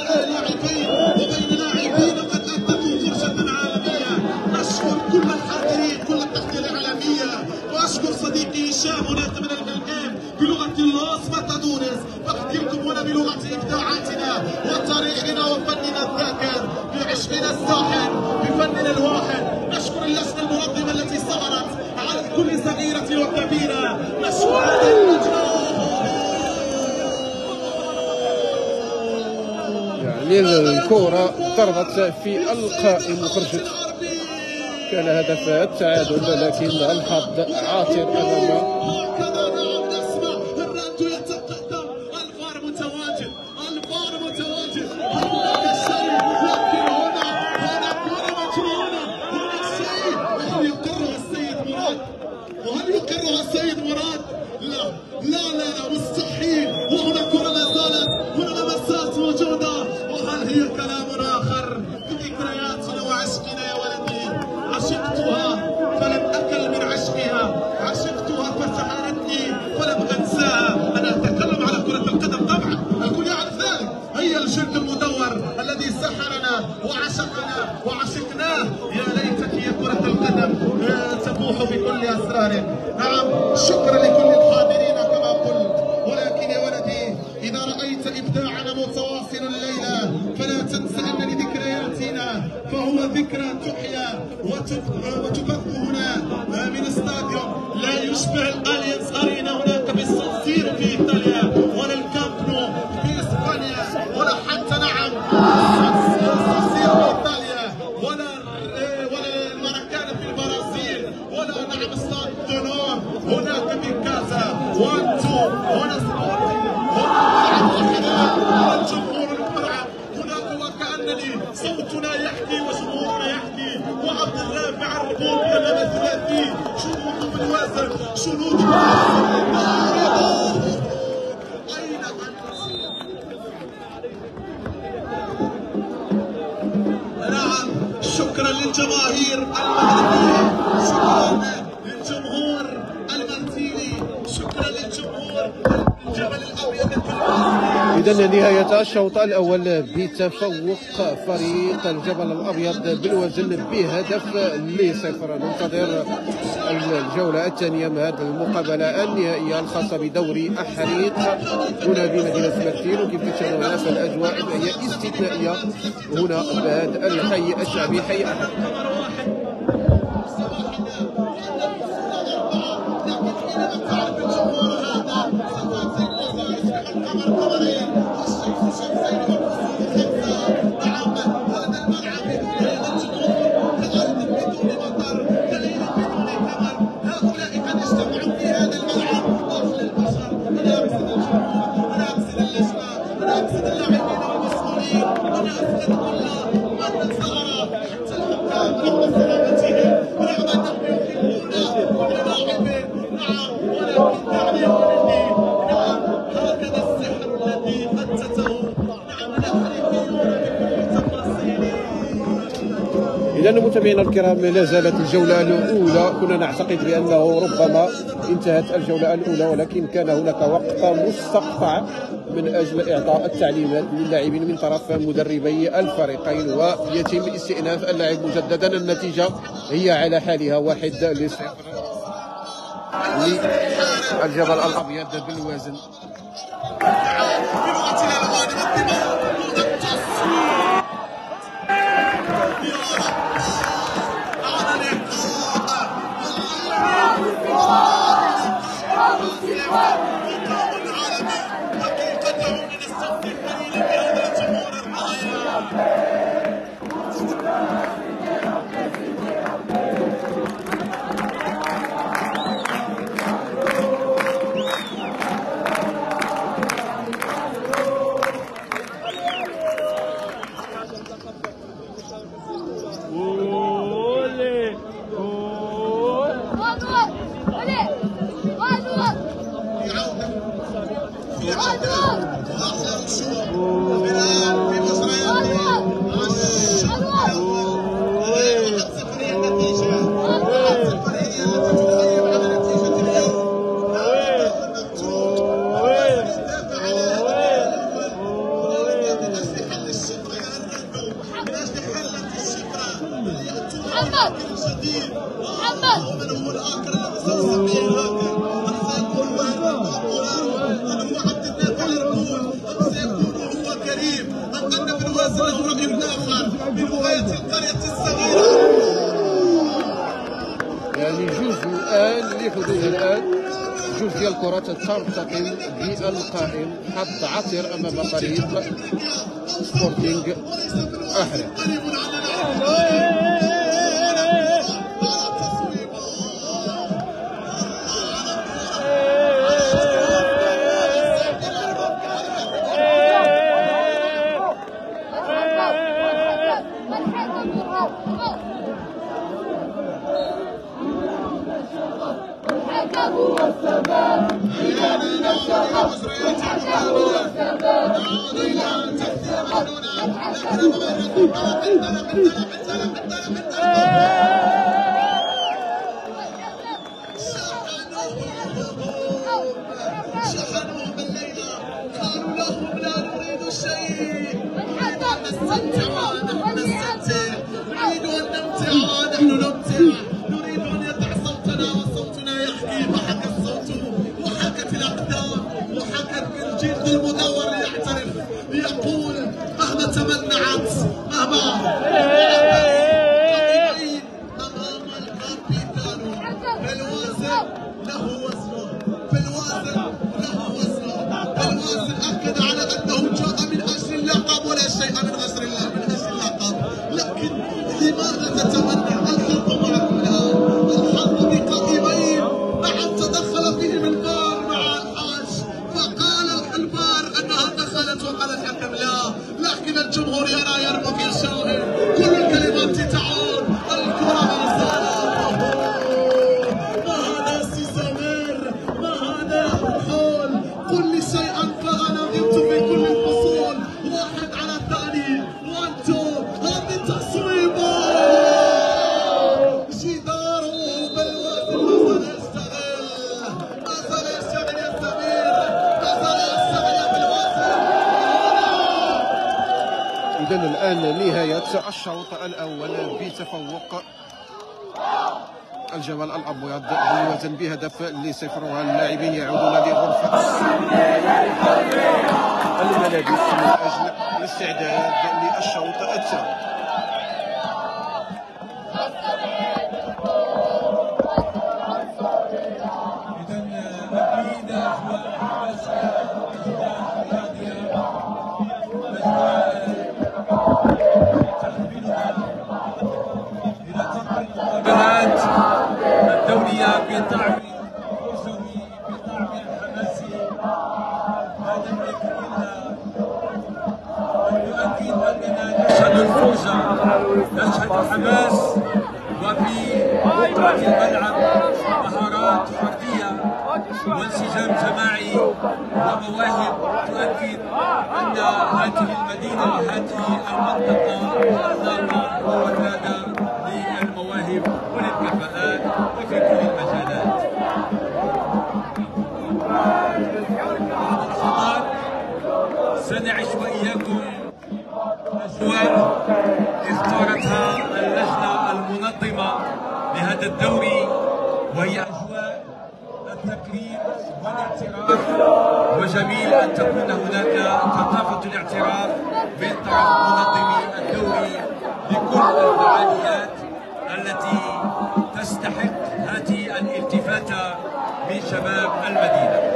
لاعبين قد أثبتوا فرصة عالمية. نشكر كل الحاضرين، كل التغطية الإعلامية، وأشكر صديقي هشام هناك من الملقام بلغة العاصمة تونس، بحكي لكم هنا بلغة إبداعاتنا وتاريخنا وفننا الذاكر، بعشقنا الساحر، بفننا الواحد. نشكر اللجنة المنظمة التي سهرت على كل صغيرة وكبيرة، نشكر هذه اللجنة. يعني الكرة ضربت في القائم وخرجت، كان هدفها التعادل لكن الحظ عاطر أمام. هكذا نعم نسمع الرد يتقدم، الفار متواجد، هناك شيء، لكن هنا كرة مجنونة، هناك شيء. وهل يقرها السيد مراد؟ لا مستحيل. وهنا كرة ما زالت، هنا لمسات موجودة، وهل هي كلام آخر؟ ذكرياتنا وعشقنا يا ولدي، عشقتها فلم أكل من عشقها، عشقتها فسحرتني فلم أنساها. أنا أتكلم على كرة القدم طبعا، الكل يعرف ذلك، هي الجلد المدور الذي سحرنا وعشقناه. يا ليتك يا كرة القدم تبوح بكل أسراره. نعم شكرا لكل الحاضرين كما قلت، ولكن يا ولدي إذا رأيت إبداعنا متواصل الليلة فلا تنسى أن لذكرياتنا فهو ذكرى تحيا وتبث هنا من استاديوم لا يشبه الأليانز أرينا هناك بالسان سيرو في إيطاليا، ولا الكامب نو في إسبانيا، ولا حتى نعم السان سيرو في إيطاليا، ولا الماراكانا في البرازيل، ولا نعم استاد دونور هناك في كازا وانتو، هنا سبورتنج، هنا الجمهور المرعب هناك، وكأنني صوتنا يحكي وجمهورنا يحكي، وعبد الرافع الربوط أمام الثلاثي، شروط بالوزن، شروط بالوزن. أين نعم شكرا للجماهير المغربية، شكرا للجمهور المنزلي، شكرا للجمهور الجبل الأبيض الكلاسي. إذا نهاية الشوط الأول بتفوق فريق الجبل الأبيض بالوزن بهدف ل0. ننتظر الجولة الثانية من هذه المقابلة النهائية الخاصة بدوري الحريق هنا بمدينة مرتين. وكيف تشاهدون معنا فالأجواء هي استثنائية هنا بهذا الحي الشعبي حي أحد. إذا متابعينا الكرام لا زالت الجولة الأولى. كنا نعتقد بأنه ربما انتهت الجولة الأولى ولكن كان هناك وقت مستقطع من أجل إعطاء التعليمات للاعبين من طرف مدربي الفريقين ويتم استئناف اللعب مجددا. النتيجة هي على حالها 1-0 للجبل الأبيض بالوزن. يعني جوج الآن لحدود الآن جوج ديال الكرات ترتقم بالقائم حظ عثر أمام فريق سبورتينغ أحرق. إذا الآن نهاية الشوط الأول بتفوق الجمال الأبيض بالوزن بهدف ل0. واللاعبين يعودون لغرفة الملابس من أجل الاستعداد للشوط الثاني. الدولية بطعم أسري بطعم حماسي، هذا لا يكفي إلا أن يؤكد أننا نشهد الفرجة، نشهد الحماس، وفي قطعة الملعب مهارات فردية وانسجام جماعي ومواهب تؤكد أن هذه المدينة وهذه المنطقة ذات وفادة للمواهب وللكفاءات وفي كل المجالات. سنعيش وإياكم أجواء اختارتها اللجنة المنظمة لهذا الدوري، وهي أجواء التكريم والاعتراف، وجميل أن تكون هناك ثقافة الاعتراف من طرف منظمي الدوري لكل الفعاليات التي تستحق هذه الالتفاتة من شباب المدينة.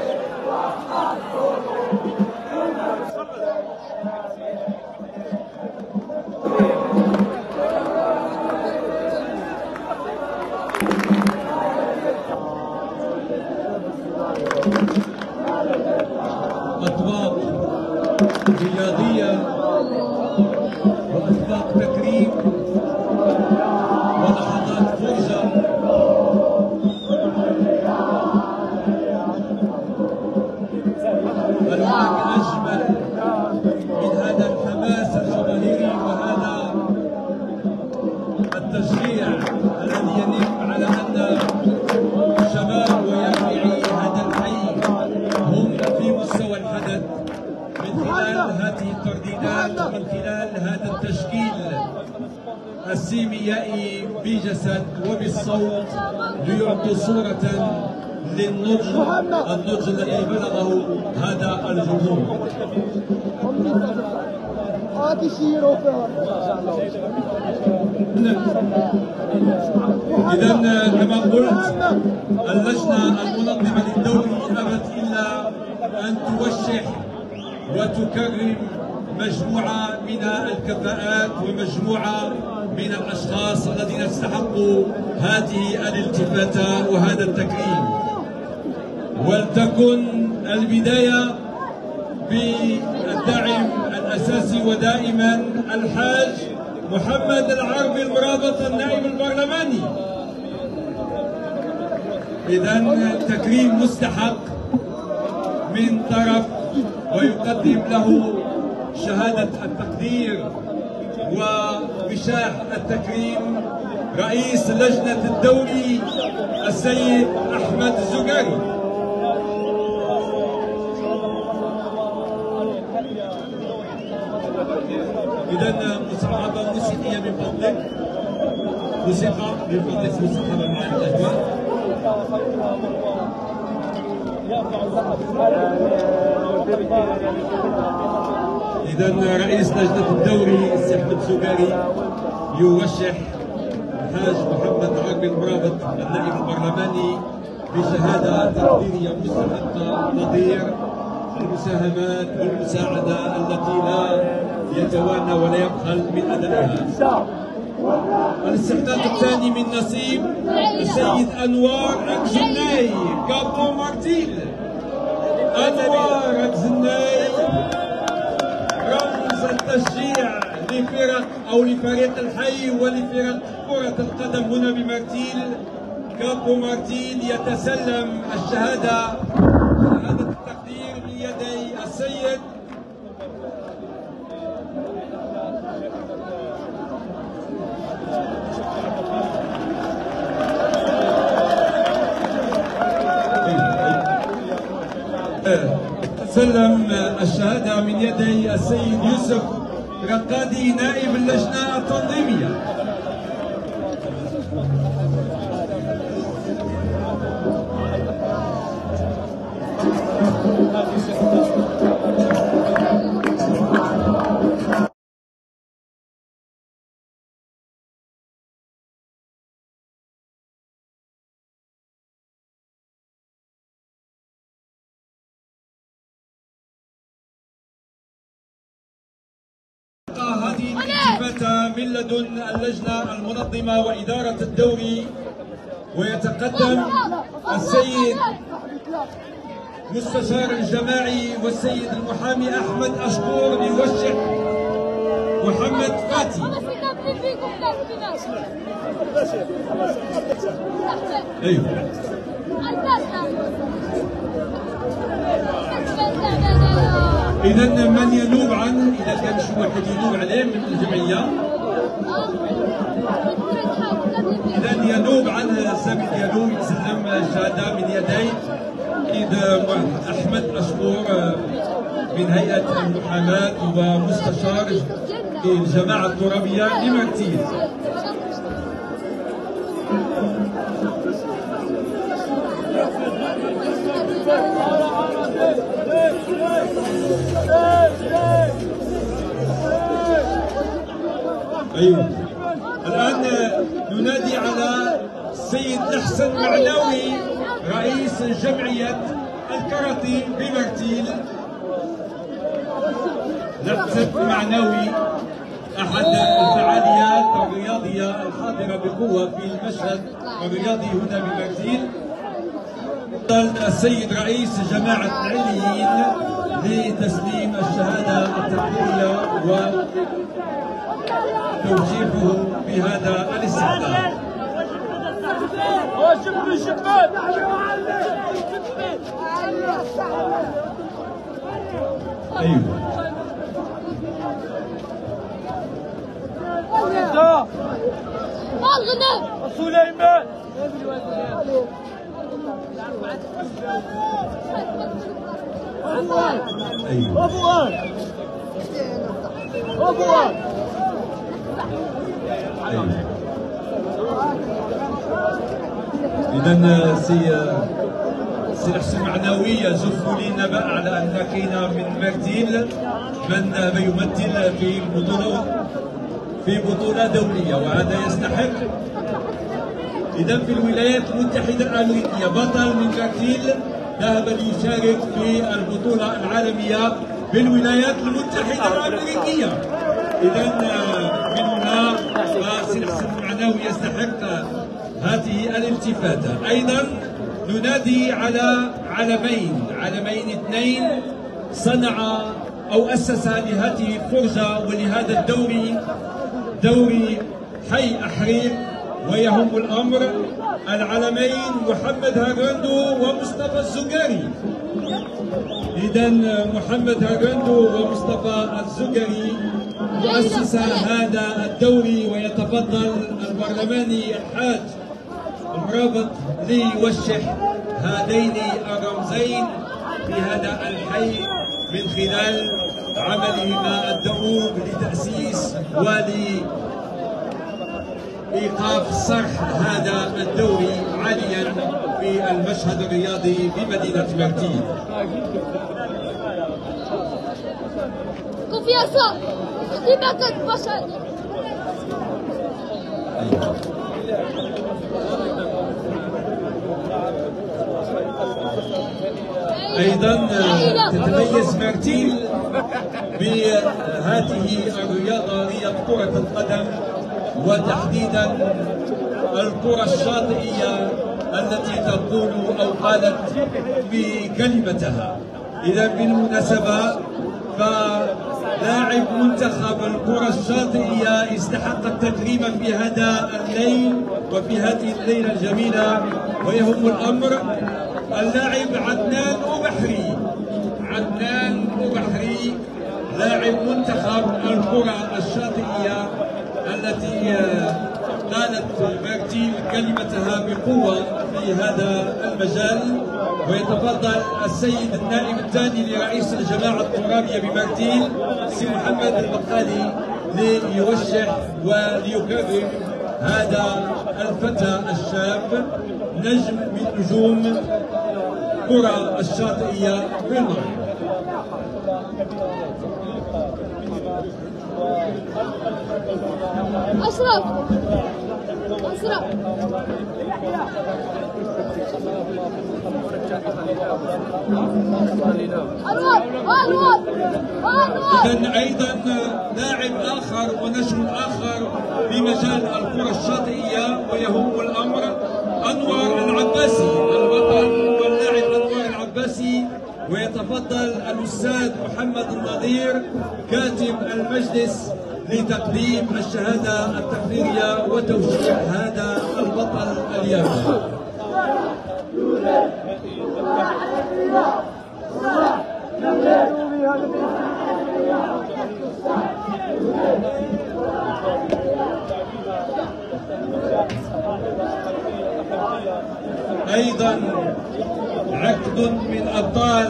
أطباق رياضية وأطباق تكريم ولحظات فرجة الوعد أجمل من هذا الحماس الجماهيري وهذا التشجيع الذي يليق على أن شباب ويافعي هذا الحي هم في مستوى الحدث من خلال هذه الترديدات ومن خلال هذا التشكيل السيميائي بجسد وبالصوت ليعطوا صورة للنضج الذي بلغه هذا الجمهور. إذا كما قلت اللجنة المنظمة للدوري أبت إلا أن توشح وتكرم مجموعة من الكفاءات ومجموعة من الأشخاص الذين استحقوا هذه الالتفاتة وهذا التكريم، ولتكن البداية بالداعم الأساسي ودائما الحاج محمد العربي المرابط النائب البرلماني. إذن تكريم مستحق من طرف ويقدم له شهادة التقدير ووشاح التكريم رئيس لجنة الدوري السيد أحمد الزقاري. إذا مصاحبة موسيقية من فضلك، موسيقى من فضلك، مصاحبة مع الأجواء. إذا رئيس لجنة الدوري السي أحمد الزقاري يوشح الحاج محمد العربي المرابط النائب البرلماني بشهادة تقديرية مستحقة نظير المساهمات والمساعدة التي لا يتوانى ولا يبخل من أدائها. الاستحقاق الثاني من نصيب السيد أنوار أكزناي كابو مارتيل. أنوار أكزناي رمز التشجيع لفرق أو لفريق الحي ولفرق كرة القدم هنا بمارتيل. كابو مارتيل يتسلم الشهادة، شهادة التقدير من يدي السيد سلم الشهادة من يدي السيد يوسف رقادي نائب اللجنة التنظيمية. هذه الالتفاتة من لدن اللجنة المنظمة وإدارة الدوري، ويتقدم السيد مستشار الجماعي والسيد المحامي أحمد أشكور ليوشح محمد فاتي. أيوه. إذا من ينوب عنه، إذا كان شي واحد ينوب عليه من الجمعية، إذا ينوب عنه الزميل ديالو يسلم الشهادة من يدي إذا أحمد أشكور من هيئة المحاماة ومستشار الجماعة الترابية لمرتين. أيوه. الآن ننادي على السيد أحسن معناوي رئيس جمعية الكاراتيه بمرتيل. أحسن معناوي أحد الفعاليات الرياضية الحاضرة بقوة في المشهد الرياضي هنا بمرتيل. السيد رئيس جماعة العليين لتسليم الشهادة التقديرية وتوجيهه بهذا الاستحقاق. أيوه. سليمان إذا سي حسن معناوي زفوا لي النبأ على أن كاين من مرتيل من يمثل في بطولة دولية، وهذا يستحق. إذا في الولايات المتحدة الأمريكية بطل من مرتيل ذهب ليشارك في البطولة العالمية بالولايات المتحدة الأمريكية. إذا من هنا فسي حسن معناوي يستحق هذه الالتفاتة. أيضا ننادي على علمين اثنين صنع أو أسس لهذه الفرجة ولهذا الدوري، دوري حي أحريق، ويهم الأمر العلمين محمد هاغاندو ومصطفى الزقاري. إذا محمد هاغاندو ومصطفى الزقاري مؤسس هذا الدوري، ويتفضل البرلماني الحاج المرابط ليوشح هذين الرمزين في هذا الحي من خلال عملهما الدؤوب لتأسيس ولإيقاف صرح هذا الدوري عاليا في المشهد الرياضي بمدينة مرتين. Confiança! Libertad Bashar! أيضا تتميز مرتين بهذه الرياضة، رياضة كرة القدم، وتحديدا الكرة الشاطئية التي تقول أو قالت بكلمتها. إذا بالمناسبة فلاعب منتخب الكرة الشاطئية استحق التكريم في هذا الليل وفي هذه الليلة الجميلة، ويهم الأمر اللاعب عدنان أبحري. عدنان أبحري لاعب منتخب الكرة الشاطئية التي قالت مرتين كلمتها بقوة في هذا المجال. ويتفضل السيد النائب الثاني لرئيس الجماعة الترابية بمرتيل سي محمد البقالي ليوشح وليكرم هذا الفتى الشاب نجم من نجوم الكرة الشاطئية في المغرب. أشرف أشرف إذن أيضا لاعب آخر ونجم آخر في مجال الكرة الشاطئية ويهم الأمر أنور العباسي، البطل واللاعب أنور العباسي. ويتفضل الأستاذ محمد النظير كاتب المجلس لتقديم الشهادة التقديرية وتوشيح هذا البطل اليوم. أيضا عقد من أبطال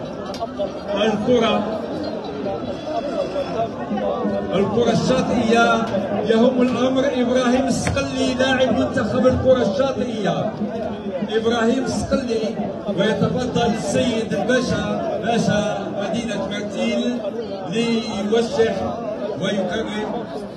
الكرة الشاطئية يهم الأمر إبراهيم السقلي لاعب منتخب الكرة الشاطئية. إبراهيم السقلي. ويتفضل السيد باشا مدينة مرتيل ليوشح ويكرم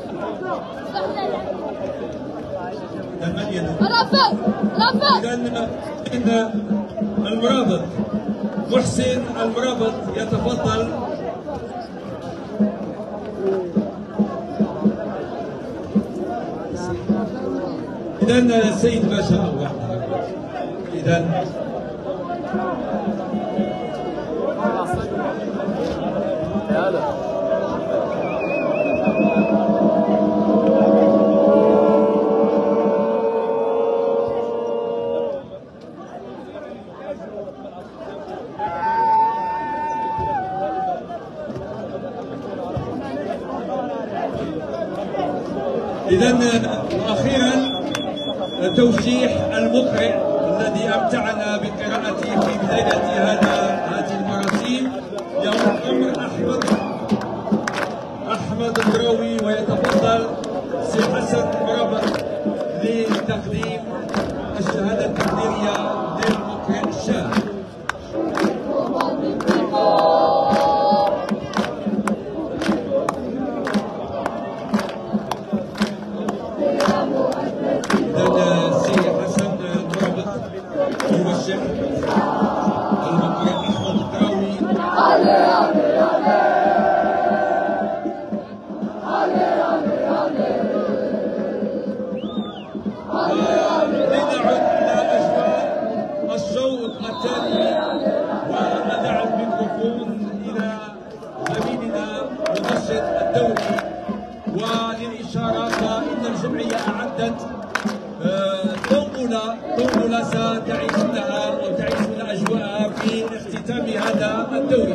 إذا المرابط محسن المرابط يتفضل. إذا السيد باشا إذا أخيرا توشيح المقرئ الذي أمتعنا بقراءته في بداية هذه المراسيم يوم الأمر أحمد الدراوي. ويتفضل سي حسن مرابط لتقديم الشهادة التقديرية للمقرئ الشاب. وللإشارة فإن الجمعية أعدت طنبلة ستعيشونها وتعيشون أجواءها في اختتام هذا الدوري.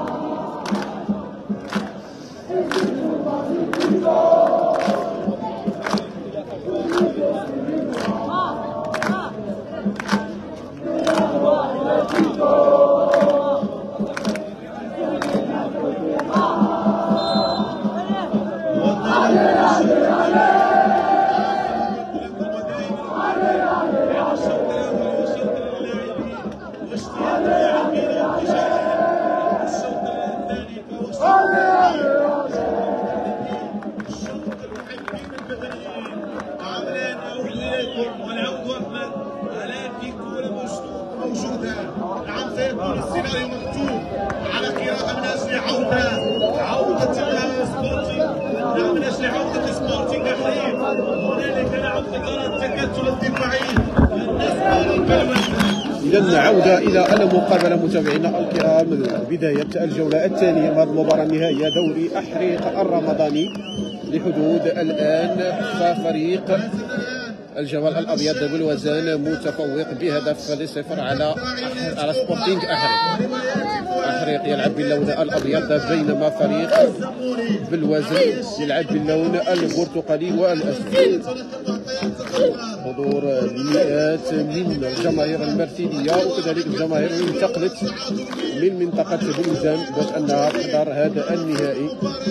ونعود وفد ولكن كورة موجودة. نعم سيكون السيناريو مكتوب على قراءة من أجل عودة سبورتينغ. نعم من أجل عودة سبورتينغ الخير. هنالك نعم قرارات التكتل الدفاعي بالنسبة للبلوان. إذا عودة إلى المقابلة متابعينا الكرام. بداية الجولة الثانية من هذه المباراة النهائية دوري أحريق الرمضاني لحدود الآن ففريق الجبل الابيض بالوزن متفوق بهدف ل0 على سبورتينغ احريق يلعب باللون الابيض، بينما فريق بالوزن يلعب باللون البرتقالي والاسود. حضور المئات من الجماهير المرسيديه وكذلك الجماهير اللي انتقلت من منطقه بلوزان باش انها تحضر هذا النهائي.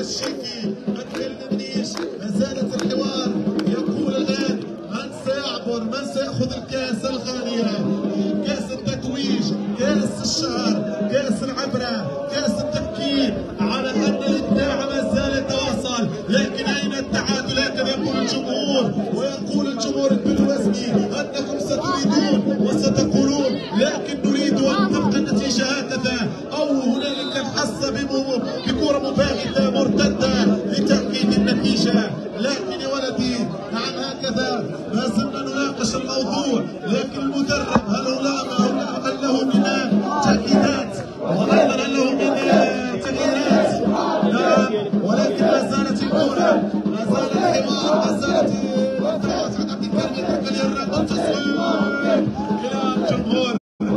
من سيأخذ الكأس الغالية، كأس التتويج، كأس الشهر، كأس العبرة، كأس التأكيد على أن الإبداع ما زال يتواصل. لكن أين التعادل؟ هكذا يقول الجمهور، ويقول الجمهور بالوزني أنكم ستريدون وستقولون لكن نريد أن تبقى النتيجة هكذا، أو هنالك الحظ بكرة مباغتة مرتدة لتأكيد النتيجة. لكن يا ولدي نعم هكذا ما زلنا نناقش الموضوع، لكن المدرب هل له من تأكيدات وأيضا هل له من تغييرات؟ نعم، ولكن ما زالت الكرة، ما زال الحوار، ما زالت الدفاعات عن عبد الكريم الركن والتصوير إلى الجمهور.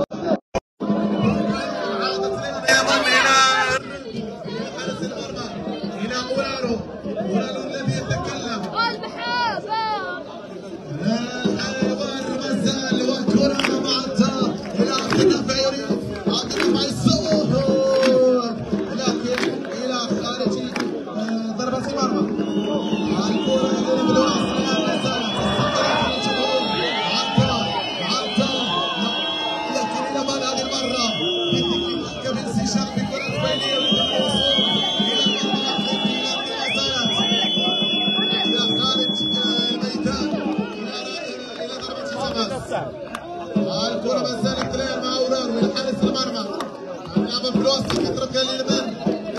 الكرة ما زالت تلعب مع أورار والحارس المرمى يلعب في الوسط يتركها للمن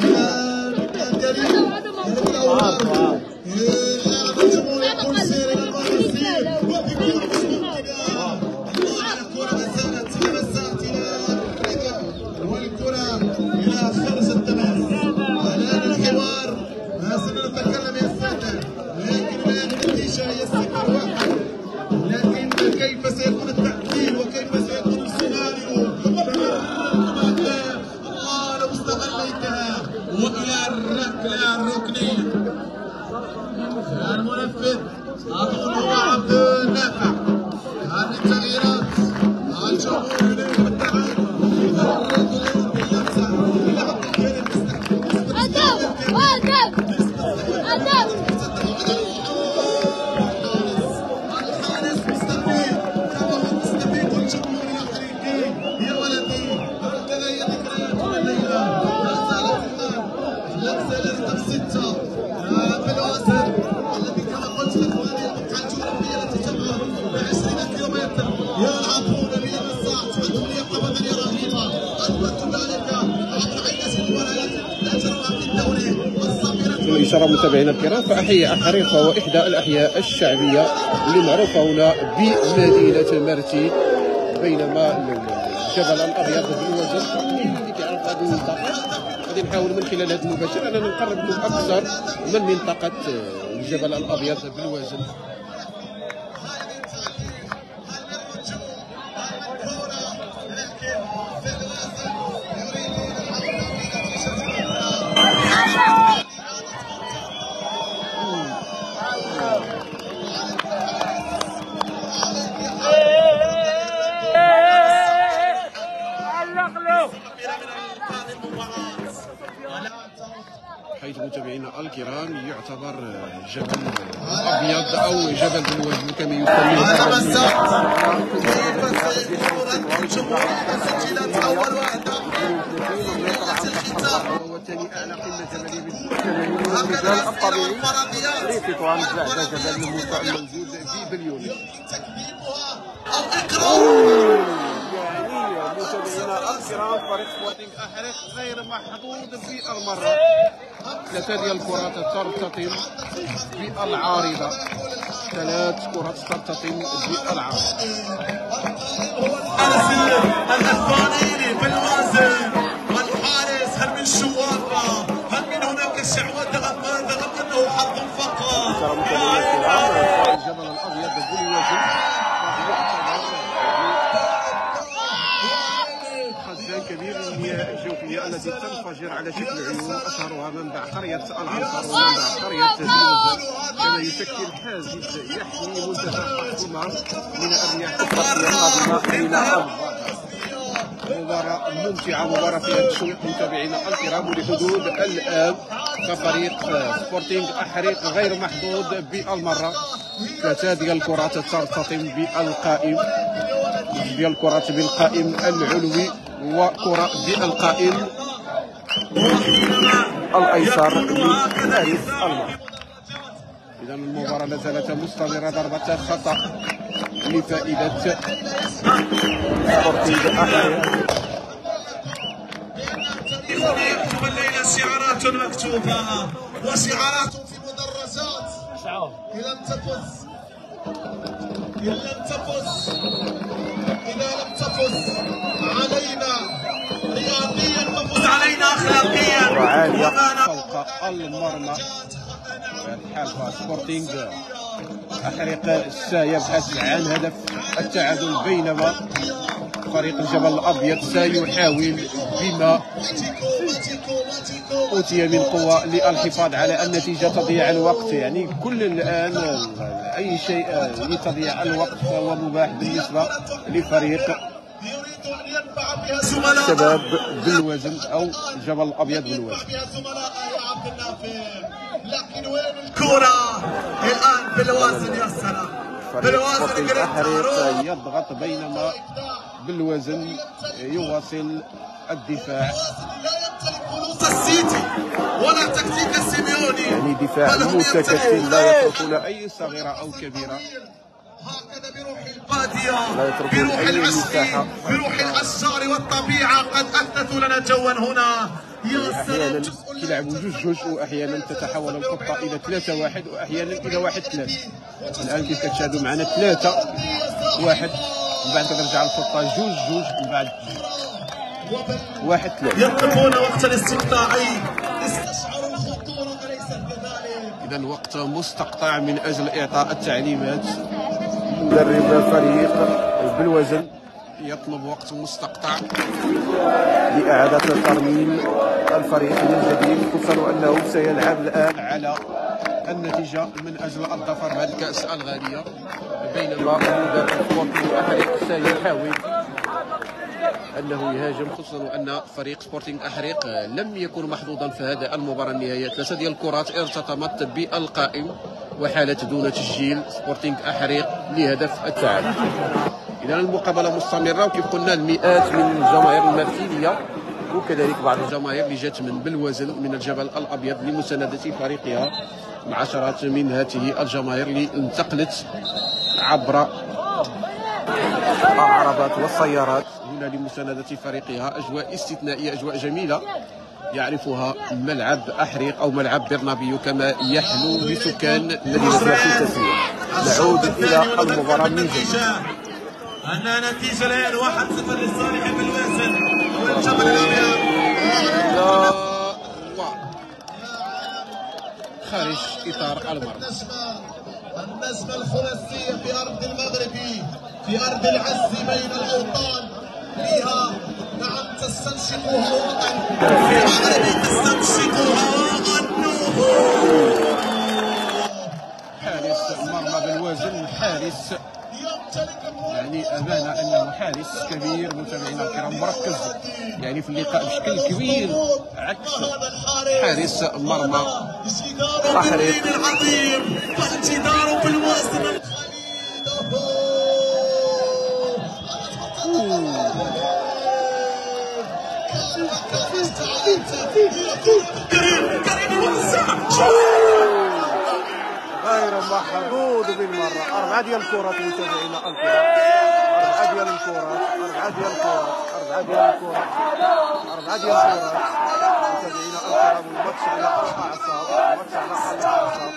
كريم يلعب أورار يلعب الجمهور يقول سير إلى الماضي سير وفي كرة مش ممكنة. الكرة ما زالت إلى الرجع والكرة إلى خارج التماس. الآن الحوار ما زلنا نتكلم يا سادة، لكن الآن النتيجة هي 0-1. لكن كيف سيكون التحليل وكيف سيكون السيناريو؟ الله لو استغليتها والى الركله الركنيه. المنفذ اظن هو عبد النافع. هذه التغييرات الجمهور يريد بالتعادل. الرجل باللمسه الى عبد الكريم الإشارة متابعينا الكرام، فأحياء أحريق هو إحدى الأحياء الشعبية اللي معروفة هنا بمدينة مرتين، بينما الجبل الأبيض بالوزن اللي كيعرف هذه المنطقة. غادي نحاول من خلال هذا المباشر أننا نقرب لكم أكثر من منطقة الجبل الأبيض بالوزن. حيث متابعينا الكرام يعتبر جبل الابيض او جبل بالوزن كما يسميه وثاني اعلى قمه جبليه بالمجال الطبيعي ريفيتوان زعزع جبل الموسع الموجود في بليوني. متابعينا الكرام فريق سبورتينغ احريق غير محظوظ في المره. ثلاثه ديال الكرات ترتطم بالعارضه، ثلاث كرات ترتطم بالعارضه. الاسبانيني بالوازن والحارس هل من شوارة، هل من هناك شعوذة ام ماذا ام انه حظ فقط. الجبل الابيض بالوزن الكبير للمياه الجوفية التي تنفجر على شكل عيون، أشهرها منبع قرية العنصر ومنبع قرية دينوزر، كما يشكل حاجز يحمي منتجع الحكومة من الرياح القادمة إلى أرض. مباراة ممتعة، مباراة فيها تشويق متابعينا الكرام. ولحدود الآن كفريق سبورتينغ أحريق غير محظوظ بالمرة. 3 ديال الكرات ترتطم بالقائم، ديال الكرات بالقائم العلوي وكرة بالقائم الأيسر لحارس المرمى. إذا المباراة لا زالت مستمرة، ضربة خطأ لفائدة سبورتينغ أحريق. يكتب الليلة شعارات مكتوبة وشعارات في مدرجات. إن لم تفز علينا رياضيا ففز علينا أخلاقيا. عالية فوق المرمى الحال سبورتينغ أحريق سيبحث عن هدف التعادل، بينما فريق الجبل الأبيض سيحاول بما أوتي من قوة للحفاظ على النتيجة. تضييع الوقت، يعني كل الآن أي شيء لتضييع الوقت فهو مباح بالنسبة لفريق شباب بالوزن أو جبل الأبيض بالوزن. لكن وين الكرة الآن بالوزن؟ يا سلام، بالوزن أحريق يضغط، بينما بالوزن يواصل الدفاع. السيتي ولا تكتيك السيميوني، يعني دفاع متكتل لا يتركون أي صغيرة أو كبيرة، هكذا بروح البادية، لا يتركون بروح أي العشق، مساحة، بروح الأشجار والطبيعة. قد أثبتوا لنا جوا هنا. يا سلام، كيلعبوا 2-2 واحيانا تتحول الخطه الى 3-1 واحيانا الى 1-3. الان كيف كتشاهدوا معنا 3-1، من بعد كترجع الخطه 2-2، من بعد 1-3. يطلبون وقت الاستقطاع، استشعروا الخطوره أليس كذلك؟ اذا وقت مستقطع من اجل اعطاء التعليمات. مدرب فريق بالوزن يطلب وقت مستقطع لإعادة ترميم الفريق من جديد، خصوصا أنه سيلعب الآن على النتيجة من أجل الظفر بهذه الكأس الغالية، بينما مدرب سبورتينغ أحريق سيحاول أنه يهاجم، خصوصا أن فريق سبورتينغ أحريق لم يكن محظوظا في هذه المباراة النهائية. 3 ديال الكرات ارتطمت بالقائم وحالت دون تسجيل سبورتينغ أحريق لهدف التعادل. إذا المقابلة مستمرة، وكيف قلنا المئات من الجماهير المارسيلية وكذلك بعض الجماهير اللي جات من بالوزن من الجبل الأبيض لمساندة فريقها، مع عشرات من هذه الجماهير اللي انتقلت عبر العربات والسيارات هنا لمساندة فريقها. أجواء استثنائية، أجواء جميلة يعرفها ملعب أحريق أو ملعب برنابيو كما يحلو بسكان مدينة التسويق. نعود إلى المباراة من جديد. أنها نتيجة الآن 1-0 لصالح بالوزن والجبل الأبيض. خارج إطار المرمى. النجمة الخماسية في أرض المغربي، في أرض العز بين الأوطان، فيها نعم تستنشقها وطن، في المغرب تستنشقها النهوض. حارس مرمى بالوزن، حارس يعني أمانة أنه حارس كبير متابعينا الكرام، مركز يعني في اللقاء بشكل كبير عكس حارس مرمى أحريق. العظيم فاعتذار بالوزن كريم وسع غير محظوظ بالمرة. 4 ديال الكرات متابعينا الكرام، 4 ديال الكرات، 4 ديال الكرات، 4 ديال الكرات، 4 ديال الكرات متابعينا الكرام. الماتش على الأعصاب، الماتش على الأعصاب.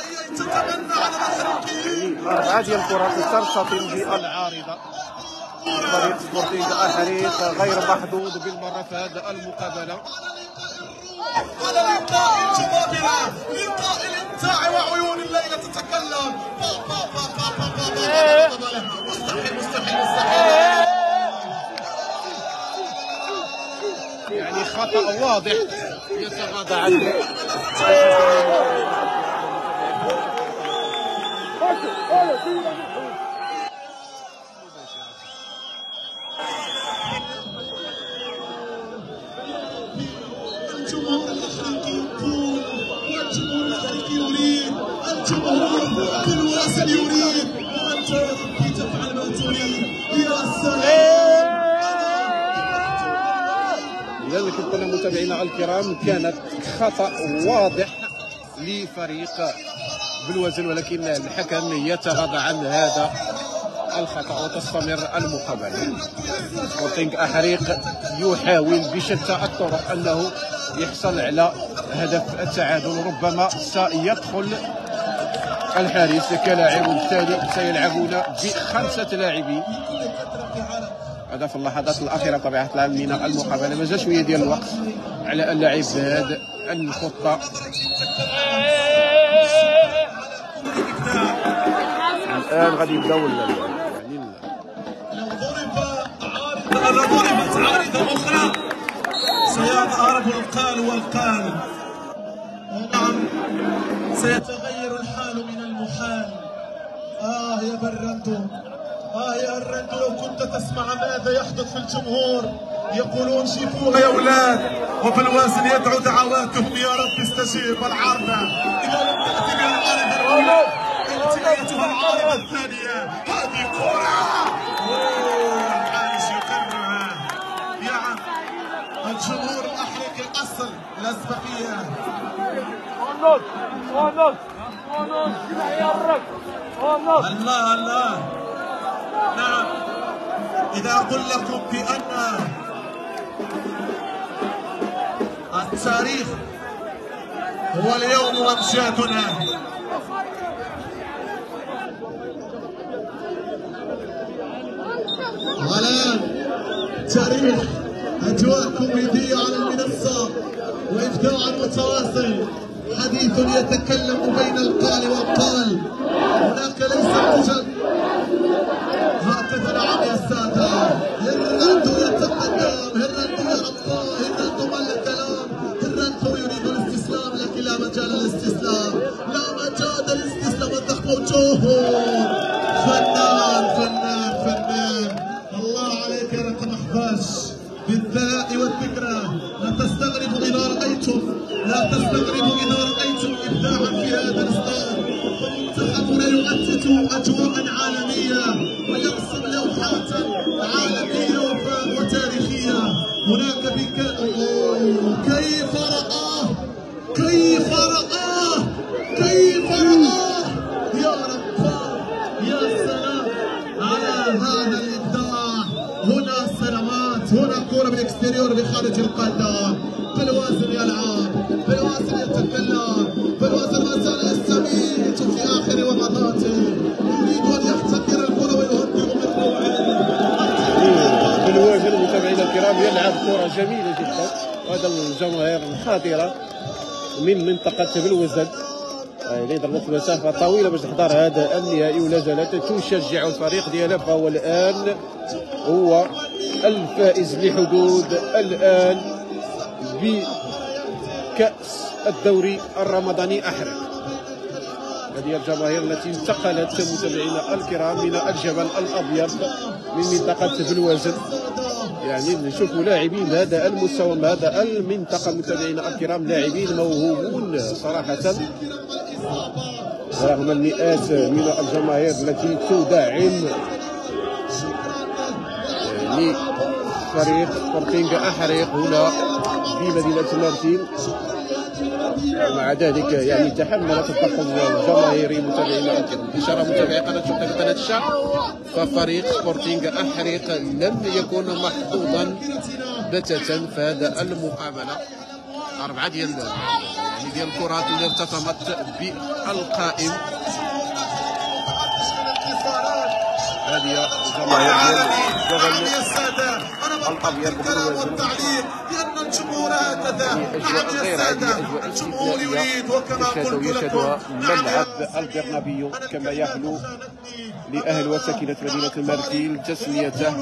تتمنى على 4 ديال الكرات ترتطم بالعارضة فريق سبورتينغ أحريق غير محظوظ بالمرة في هذه المقابلة. على لقاء جبابرة، لقاء الامتاع وعيون الليلة تتكلم. مستحيل يعني خطأ واضح يتغاضى عنه. الجمهور الأفريقي يقول والجمهور الأفريقي يريد، الجمهور بالواصل يريد، وأنت تفعل ما تريد. يا سلام. لذلك كنا متابعينا الكرام كانت خطأ واضح لفريق بالوزن، ولكن الحكم يتغاضى عن هذا الخطأ وتستمر المقابلة. سبورتينغ أحريق يحاول بشتى الطرق أنه يحصل على هدف التعادل، ربما سيدخل الحارس كلاعب، وبالتالي سيلعبون ب5 لاعبين. هذا في اللحظات الأخيرة بطبيعة الحال من المقابلة، مازال شوية ديال الوقت على أن لعب هذه الخطة. الآن غادي يبداو يعني لو ضربت عارضة أخرى سيتعارض القال والقال. ونعم سيتغير الحال من المحال. يا برندو، يا الرندو، لو كنت تسمع ماذا يحدث في الجمهور. يقولون شوفوها يا أولاد، وبالوازن يدعو دعواتهم يا رب استجيب. العارضة إذا لم تأتي العارضة الأولى أيتها العارضة الثانية. هذه كرة الحارس يقررها. يا الجمهور الأحريقي الأصل الأسبقية. الله الله. نعم، إذا أقول لكم بأن التاريخ هو اليوم وامجادنا، والآن تاريخ أجواء كوميدية على المنصة وإبداع متواصل، حديث يتكلم بين القال والقال. هناك ليس توجد هكذا. نعم يا سادة، هرناندو يتقدم، هرناندو يا الله، هرناندو مال الكلام، هرناندو يريد الاستسلام، لكن لا مجال للاستسلام، لا مجال للاستسلام. الضغط وجوهه فنان فنان فنان. الله عليك يا رقم 11 بالثناء والذكرى. لا تستغربوا إذا رأيتم، لا تستغربوا إذا رأيتم إبداعا في هذا الاستاد. فمنتخبنا يؤسس أجواء عالمية ويرسم لوحات عالمية وتاريخية. هناك كيف رآه، كيف رآه، كيف رآه. يا رب، يا سلام على هذا الإبداع. هنا سلامات، هنا كرة بالاكستريور بخارج القدم. بالوازن يلعب، بالوازن يتكلم، بالوازن ما زال يستميت في آخر وقطاته. يريد أن يحتكر الكرة ويهدئ من روعه. بالوازن متابعينا الكرام يلعب كرة جميلة جدا، وهذا الجماهير الخطيرة من منطقة بالوزن اللي ضربت مسافة طويلة باش تحضر هذا النهائي، ولا زالت تشجع الفريق ديالها. فهو الآن هو الفائز لحدود الآن بكأس الدوري الرمضاني أحرق. هذه الجماهير التي انتقلت متابعينا الكرام من الجبل الأبيض من منطقة بالوازن. يعني نشوفوا لاعبين هذا المستوى، هذا المنطقة متابعينا الكرام، لاعبين موهوبون صراحة، رغم المئات من الجماهير التي تدعم يعني فريق سبورتينغ أحريق هنا في مدينة مارتين. مع ذلك يعني تحملت الضغط الجماهيري متابعينا الكرام. إشارة متابعي قناة شرطة قناة الشعب، ففريق سبورتينغ أحريق لم يكن محظوظا بتاتا في هذا المقابلة. 4 ديال الكرات اللي ارتطمت بالقائم. هذه جماهير الجبل يا السادة، أنا بطلت الكلام والتعليق لأن الجمهور هكذا. نعم يا السادة، الجمهور يريد وكما قلت لكم. ملعب البرنابيو كما يحلو لأهل وسكنة مدينة المرتيل تسميته،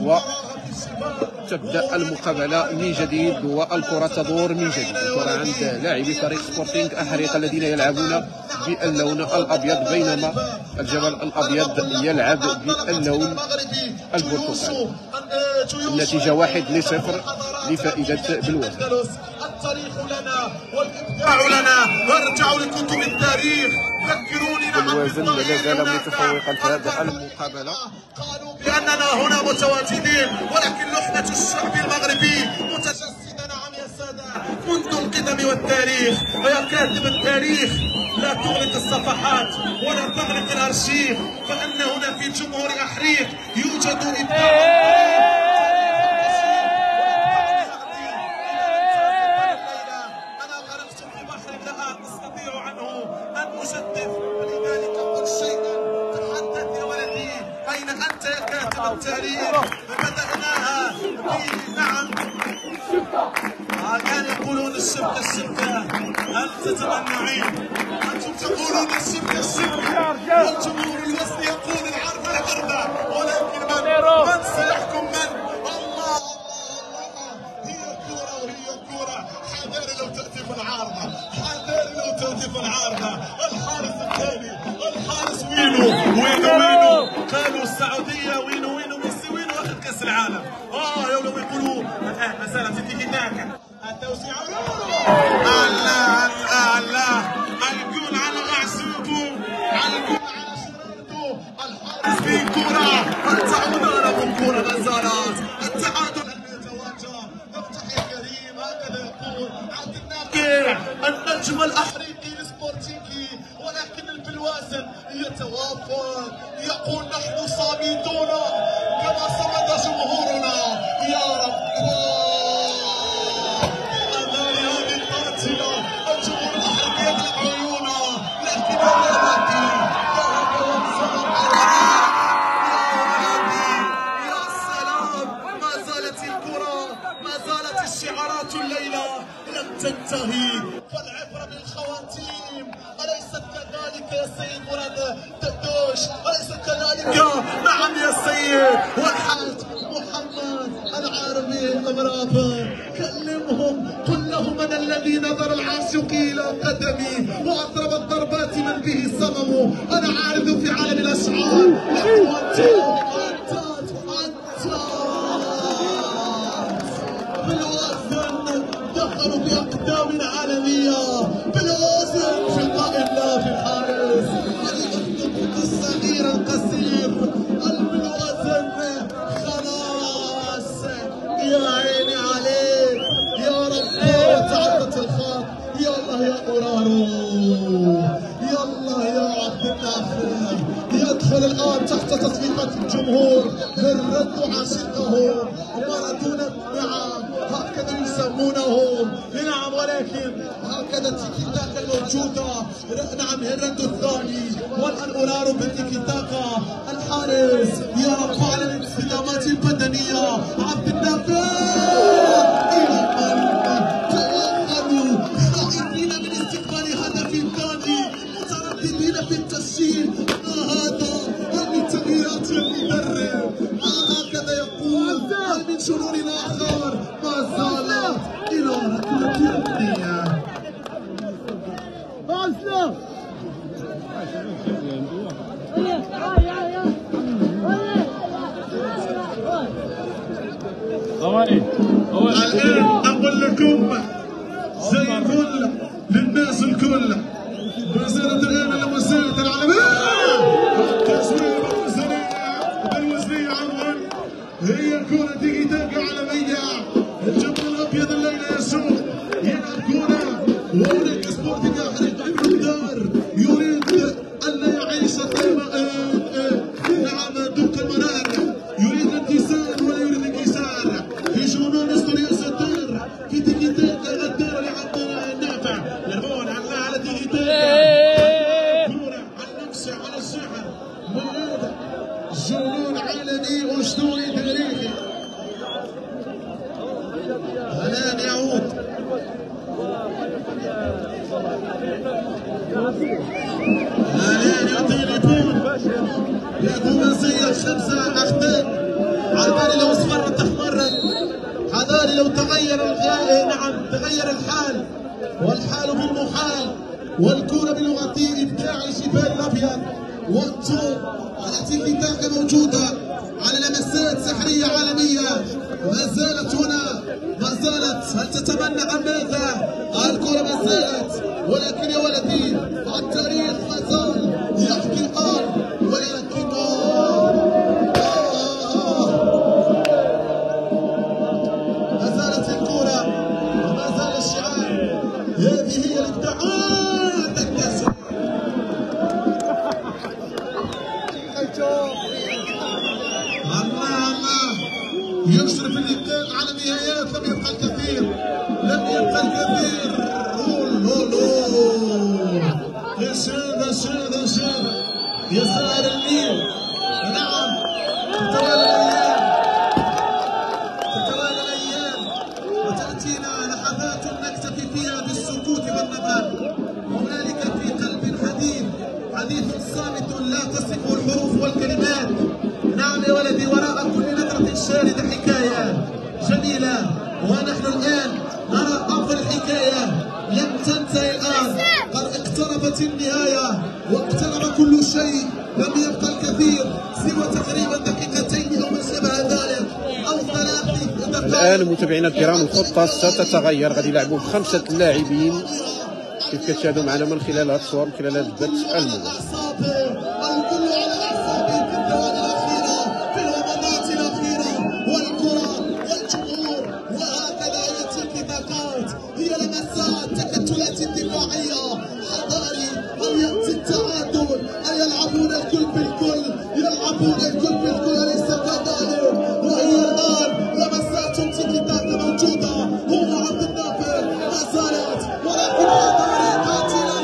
وتبدأ المقابلة من جديد والكرة تدور من جديد. الكرة عند لاعبي فريق سبورتينغ أحريق الذين يلعبون باللون الأبيض، بينما الجبل الأبيض يلعب باللون البرتقالي. النتيجة 1-0 لفائدة بلوازن. التاريخ لنا والإبداع لنا، وارجعوا لكتب التاريخ، ذكروني. بلوازن لا زال متفوقا في هذه المقابلة. قالوا بأننا هنا متواجدين، ولكن لحنة الشعب المغربي متجسدة. نعم يا سادة، منذ القدم والتاريخ. ويا كاتب التاريخ، لا تغلق الصفحات ولا تغلق الأرشيف، فأن هنا في جمهور أحريق يوجد إبداع. التاريخ بدأناها نعم. كانوا يقولون الشبكة الشبكة، أنتم تتمنعين، أنتم تقولون الشبكة الشبكة، والجمهور الوصلي يقول العرض العرضة، ولكن من سيحكم من؟ الله الله، هي الكورة وهي الكورة. حذاري لو تأتي في العارضة، حذاري لو تأتي في العارضة. الحارس الثاني، الحارس وينو قالوا السعودية وينو ميسي وينو أخذ كأس العالم. يولوا يقولوا الآن مسألة تيكي تاكا، التوسيع الله الجول على معشوقه، الجول على شريطه. الحارس في كرة، التعادل كرة ما زالت، التعادل يتواجه. افتح يا كريم، هكذا يقول عبد النافع النجم الأحريقي لسبورتينغي، ولكن البلوازن يتوافق، يقول نحن صامتون كما صمد جمهورنا. يا رب هذه القاتلة، الجمهور الأحريقي يغلق عيونا، لكن يا ولدي يا سلام. ما زالت الكرة، ما زالت الشعارات الليلة لم تنتهي، فالعبرة بالخواتيم. أليست كذلك يا سيد مراد ددوش؟ أليس كذلك؟ نعم يا سيد. والحاج محمد العربي الأمرابة، كلمهم، قل لهم أنا الذي نظر العاشقي إلى قدمي وأضرب الضربات من به صمموا. أنا عارض في عالم الأشعار، بالوزن دخلوا بأقدام عالمية، بالوزن في القائد لا في الحارس، الأخدود الصغير القصير، بالوزن خلاص. يا عيني عليك يا رب، تعدت الخط. يلا يا قرارو، يلا يا عبد النافع. يدخل الآن تحت تصفيقة الجمهور للرد عاشقه مارادونا. نعم هكذا يسمونه، نعم، ولكن هكذا التيكي تاكا الموجودة. نعم الرد الثاني، والآن أرار بالتيكي تاكا. الحارس يرى على الانصدامات البدنية. عبد النافع إلى من توقفوا خائفين من استقبال هدف ثاني، مترددين في التسجيل. ما هذا؟ هل من تغييرات المدرب؟ هكذا يقول. هل من شرور آخر؟ ما زالت إلى ركلة ركنية. الآن أقول لكم زي الفل للناس الكل، وزارة الآن المسيرة العالمية، التسويق الوزنية عفوا، هي كرة تيكي تاكا عالمية. الجبل الأبيض الليلة يسوق يلعب كرة، وهناك سبورتينغ أحريق ابن الدار يريد ألا يعيش نعم دق المنار، يريد الانتصار ولا يريد الانكسار. في جنون استوريو ستار في تيكي تاكا الدار لعبد النافع، يرمون على تيكي تاكا. الان يعود الان يعطي يكون سيء 5 اخطاء. حذاري لو اصفرت احمرت، حذاري لو تغير تغير الحال، والحال بالمحال، والكرة بلغة ابداع الجبال الابيض. وانتو التيكي تاكا موجودة على لمسات سحرية عالمية، ما زالت هنا، ما زالت. هل تتمنى عن ماذا؟ الكرة ما زالت، ولكن يا ولدي التاريخ ما زال يحكي الآن، ولكن ما زالت الكرة وما زال الشعار. هذه هي الابداعات الكاسرة. يشرف اللقاء على نهايات. لم يبقى الكثير، لم يبقى الكثير. يا شاد يا شاد يا شاد يا سائر النيل. نعم، تتوالى الايام، تتوالى الايام وتاتينا لحظات نكتفي فيها بالسكوت والنبات. هنالك في قلب حديث صامت لا تصفه الحروف والكلمات. نعم يا ولدي، وراء كل نظرة شاردة حكاية جميلة، ونحن الآن نرى أفضل الحكاية. لم تنتهي الآن، قد اقتربت النهاية واقترب كل شيء. لم يبقى الكثير سوى تقريبا دقيقتين أو ما شابه ذلك أو 3 دقائق. الآن متابعينا الكرام الخطة ستتغير، غادي يلعبوا ب5 لاعبين كيف كتشاهدوا معنا من خلال هذه الصور، من خلال هذا البث المباشر. الكل على أعصابه في الثواني الأخيرة، في اللحظات الأخيرة، والكرة والجمهور. وهكذا هي تلك الدقائق، هي لمسات تكتلات الدفاعية. حضاري أو يأتي التعادل، أن يلعبون الكل بالكل، يلعبون الكل بالكل، أليس كذلك؟ وهي الآن لمسات تيكي تاكا موجودة. هو عبد النافع ما زالت، ولكن حضاري قاتلة.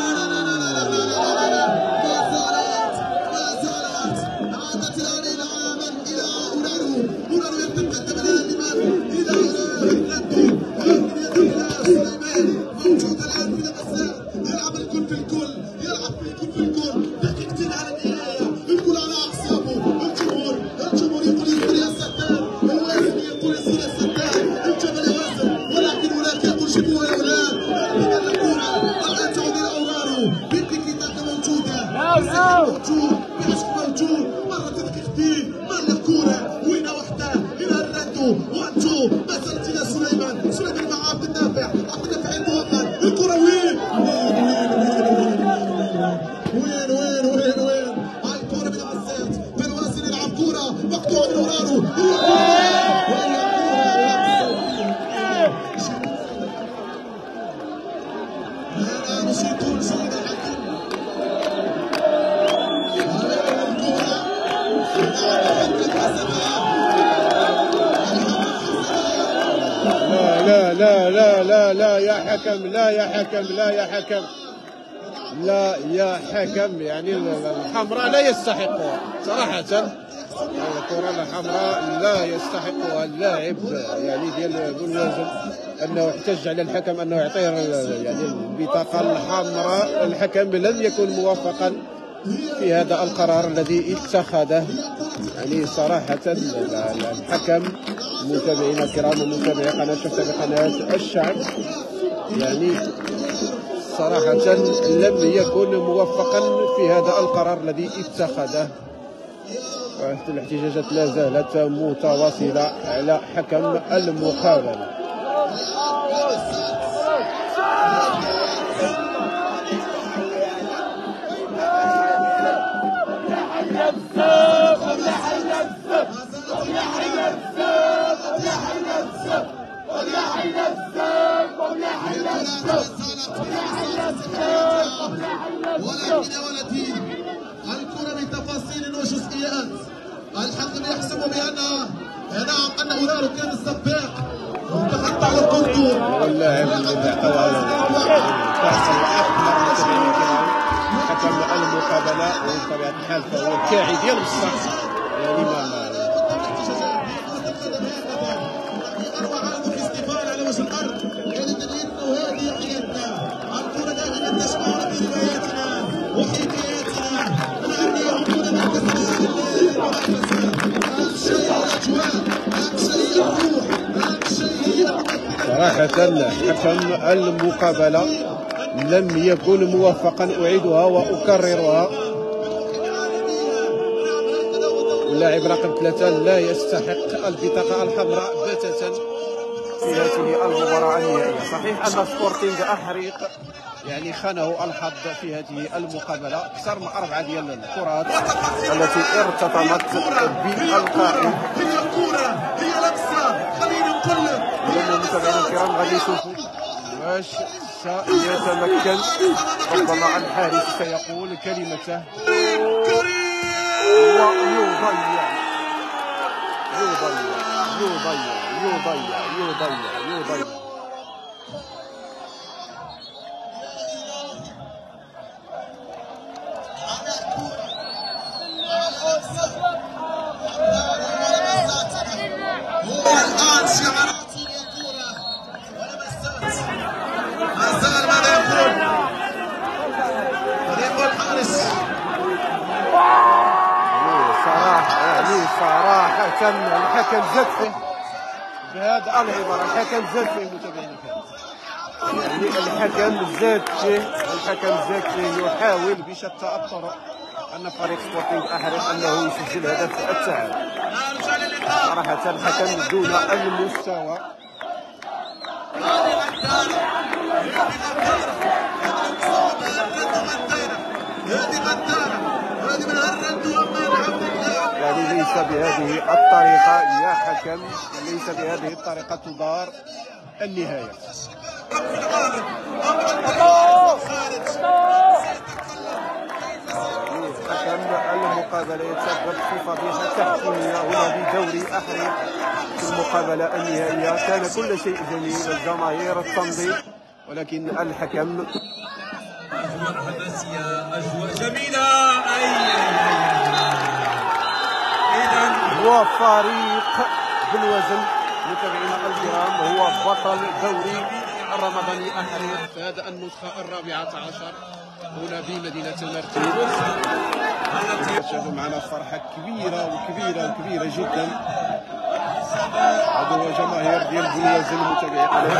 موجود الان في لمسات، يلعب الكل في الكل، يلعب الكل في الكل. دقيقتين على النهايه، الكل على اعصابه. الجمهور يقول يصير يا ستار، الوازن يقول يصير يا ستار، الجبل يوازن، ولكن هناك يقول شبوه يا اولاد. الان الكره الان تعود الى اوغارو. بالتيكي تاكا موجوده، موجود، بعشق موجود. مره دقيقتين، مره كوره وين وحده الى الرد. وانتو ما زلت يا سليمان مع عبد النافع. عبد النافع عنده وطن، الكرة وين؟ وين؟ هاي الكرة بلمسات، بالوازن يلعب كرة مقطوعة من أورارو. لا مش يطول سيد الحكيم. لا يا حكم، لا يا حكم، لا يا حكم، لا يا حكم. يعني الحمراء لا يستحقها صراحة. الكرة الحمراء لا يستحقها اللاعب يعني ديال ذو الوزن، انه احتج على الحكم انه يعطيه يعني البطاقة الحمراء. الحكم لم يكن موفقا في هذا القرار الذي اتخذه. يعني صراحة الحكم، متابعينا الكرام ومتابعي قناة شفتة بقناة الشعب، يعني صراحة لم يكن موفقا في هذا القرار الذي اتخذه. الاحتجاجات لا زالت متواصلة على حكم المقابلة. ولكن يا ولدي الكرة بتفاصيل وجزئيات. الحكم يحسب بأن أن أورارو كان السباق وتخطى على الكونتور. واللاعب الذي اعتبر الكاس الأحمر حكم المقابلة بطبيعة الحال فهو الكاعي ديال الصف. يعني ما أروع عرض في استقبال على وجه الأرض. حكم المقابلة لم يكن موفقا، أعيدها وأكررها. اللاعب رقم 3 لا يستحق البطاقة الحمراء بتاتا في هذه المباراة النهائية. صحيح أن سبورتينغ أحريق يعني خانه الحظ في هذه المقابلة، أكثر من 4 ديال الكرات التي ارتطمت بالقائم. هي كرة، هي لمسة، خلينا نقول إذا المتابعين الكرام غادي نشوفوا واش سيتمكن، ربما الحارس سيقول كلمته ويضيع يضيع يضيع يضيع يضيع يضيع. الآن شعارات الكرة ولمسات، ما زال ماذا يقول؟ ماذا يقول الحارس؟ صراحة الحكم زاد فيه بهذا العبارة، الحكم زاد فيه متابعينا يعني الحكم زاد فيه يحاول بشتى الطرق أن فريق سبورتينغ أحريق أنه يسجل هدف التعادل. صراحة الحكم دون المستوى. يعني ليس بهذه الطريقة يا حكم، ليس بهذه الطريقة تدار النهاية. حكم المقابلة يتسبب في فضيحة تحكيمية هنا بدوري أحريق في المقابلة النهائية. كان كل شيء جميل، الجماهير، التنظيم، ولكن الحكم أجواء حماسية، أجواء جميلة. هو فريق بالوزن متابعينا الكرام، هو بطل دوري الرمضاني أحريق في هذا النسخة 14 هنا بمدينة المرتين. تشاهدوا معنا فرحة كبيرة وكبيرة جدا. هذا هو جماهير ديال بالوزن متابعينا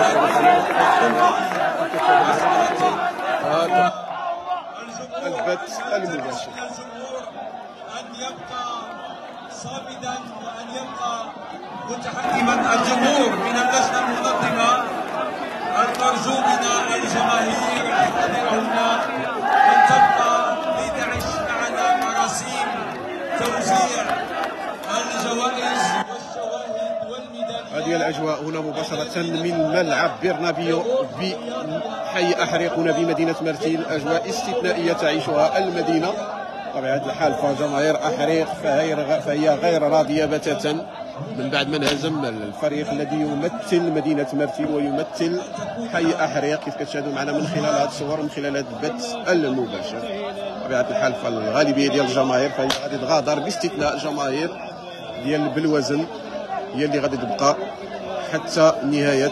هذا البث المباشر. أن يبقى صامدا وأن يبقى متحكما الجمهور من اللجنة المنظمة. المرجو من الجماهير الحاضرة هنا أن تبقى لتعيش معنا مراسيم توزيع الجوائز والشواهد والميداليات. هذه الأجواء هنا مباشرة من ملعب برنابيو بحي أحريق هنا بمدينة مرتين. أجواء استثنائية تعيشها المدينة. طبعا هذه الحال فجماهير أحريق فهي غير راضية بتاتا من بعد ما انهزم الفريق الذي يمثل مدينة مرتين ويمثل حي أحريق، كيف كتشاهدوا معنا من خلال هذه الصور ومن خلال هذا البث المباشر. بطبيعة الحال فالغالبية ديال الجماهير فهي غادي تغادر باستثناء جماهير ديال بالوزن، هي اللي غادي تبقى حتى نهاية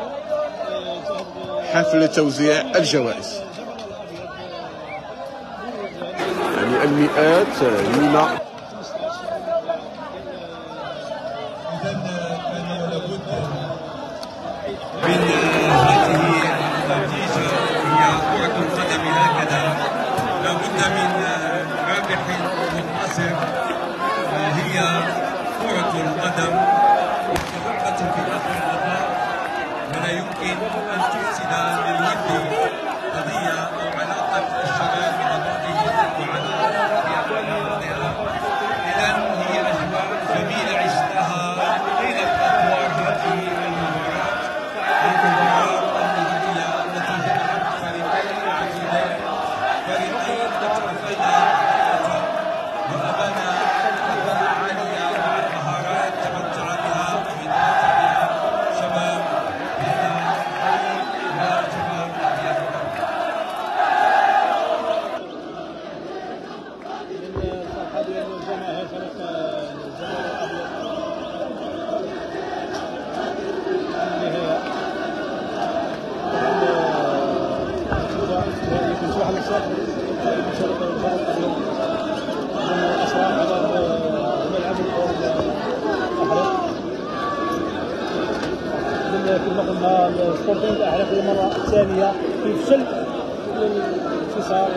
حفل توزيع الجوائز. يعني المئات من سبورتينغ الأحريق للمرة الثانية في فشل الانتصار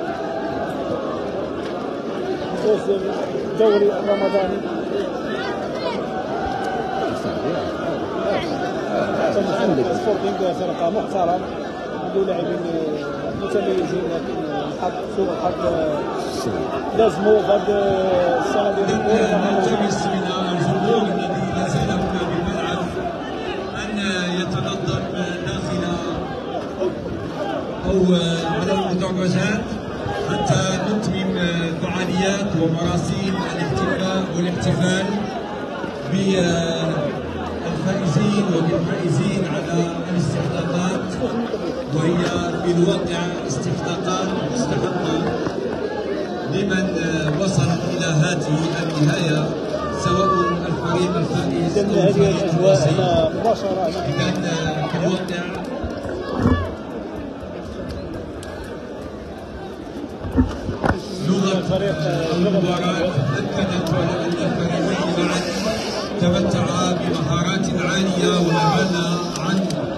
فوز الدوري الرمضاني. سبورتينغ فرقة محترم عنده لاعبين متميزين، لكن الحظ سوء الحظ لازموا في هذه السنة ديال نلتمس من الجمهور الذي لا زال هنا بالملعب أن يتنظم داخل أو على المدرجات حتى نتمم فعاليات ومراسيم الاحتفاء والاحتفال بالفائزين وبالفائزين على الاستحقاقات، وهي في الواقع استحقاقات مستحقة لمن وصلت إلى هذه النهاية، سواء الفريق الفائز أو الفريق الوصي. إذا في الواقع لغة المباراة أكدت على أن الفريقين معا تمتعا بمهارات عالية ونهانا عن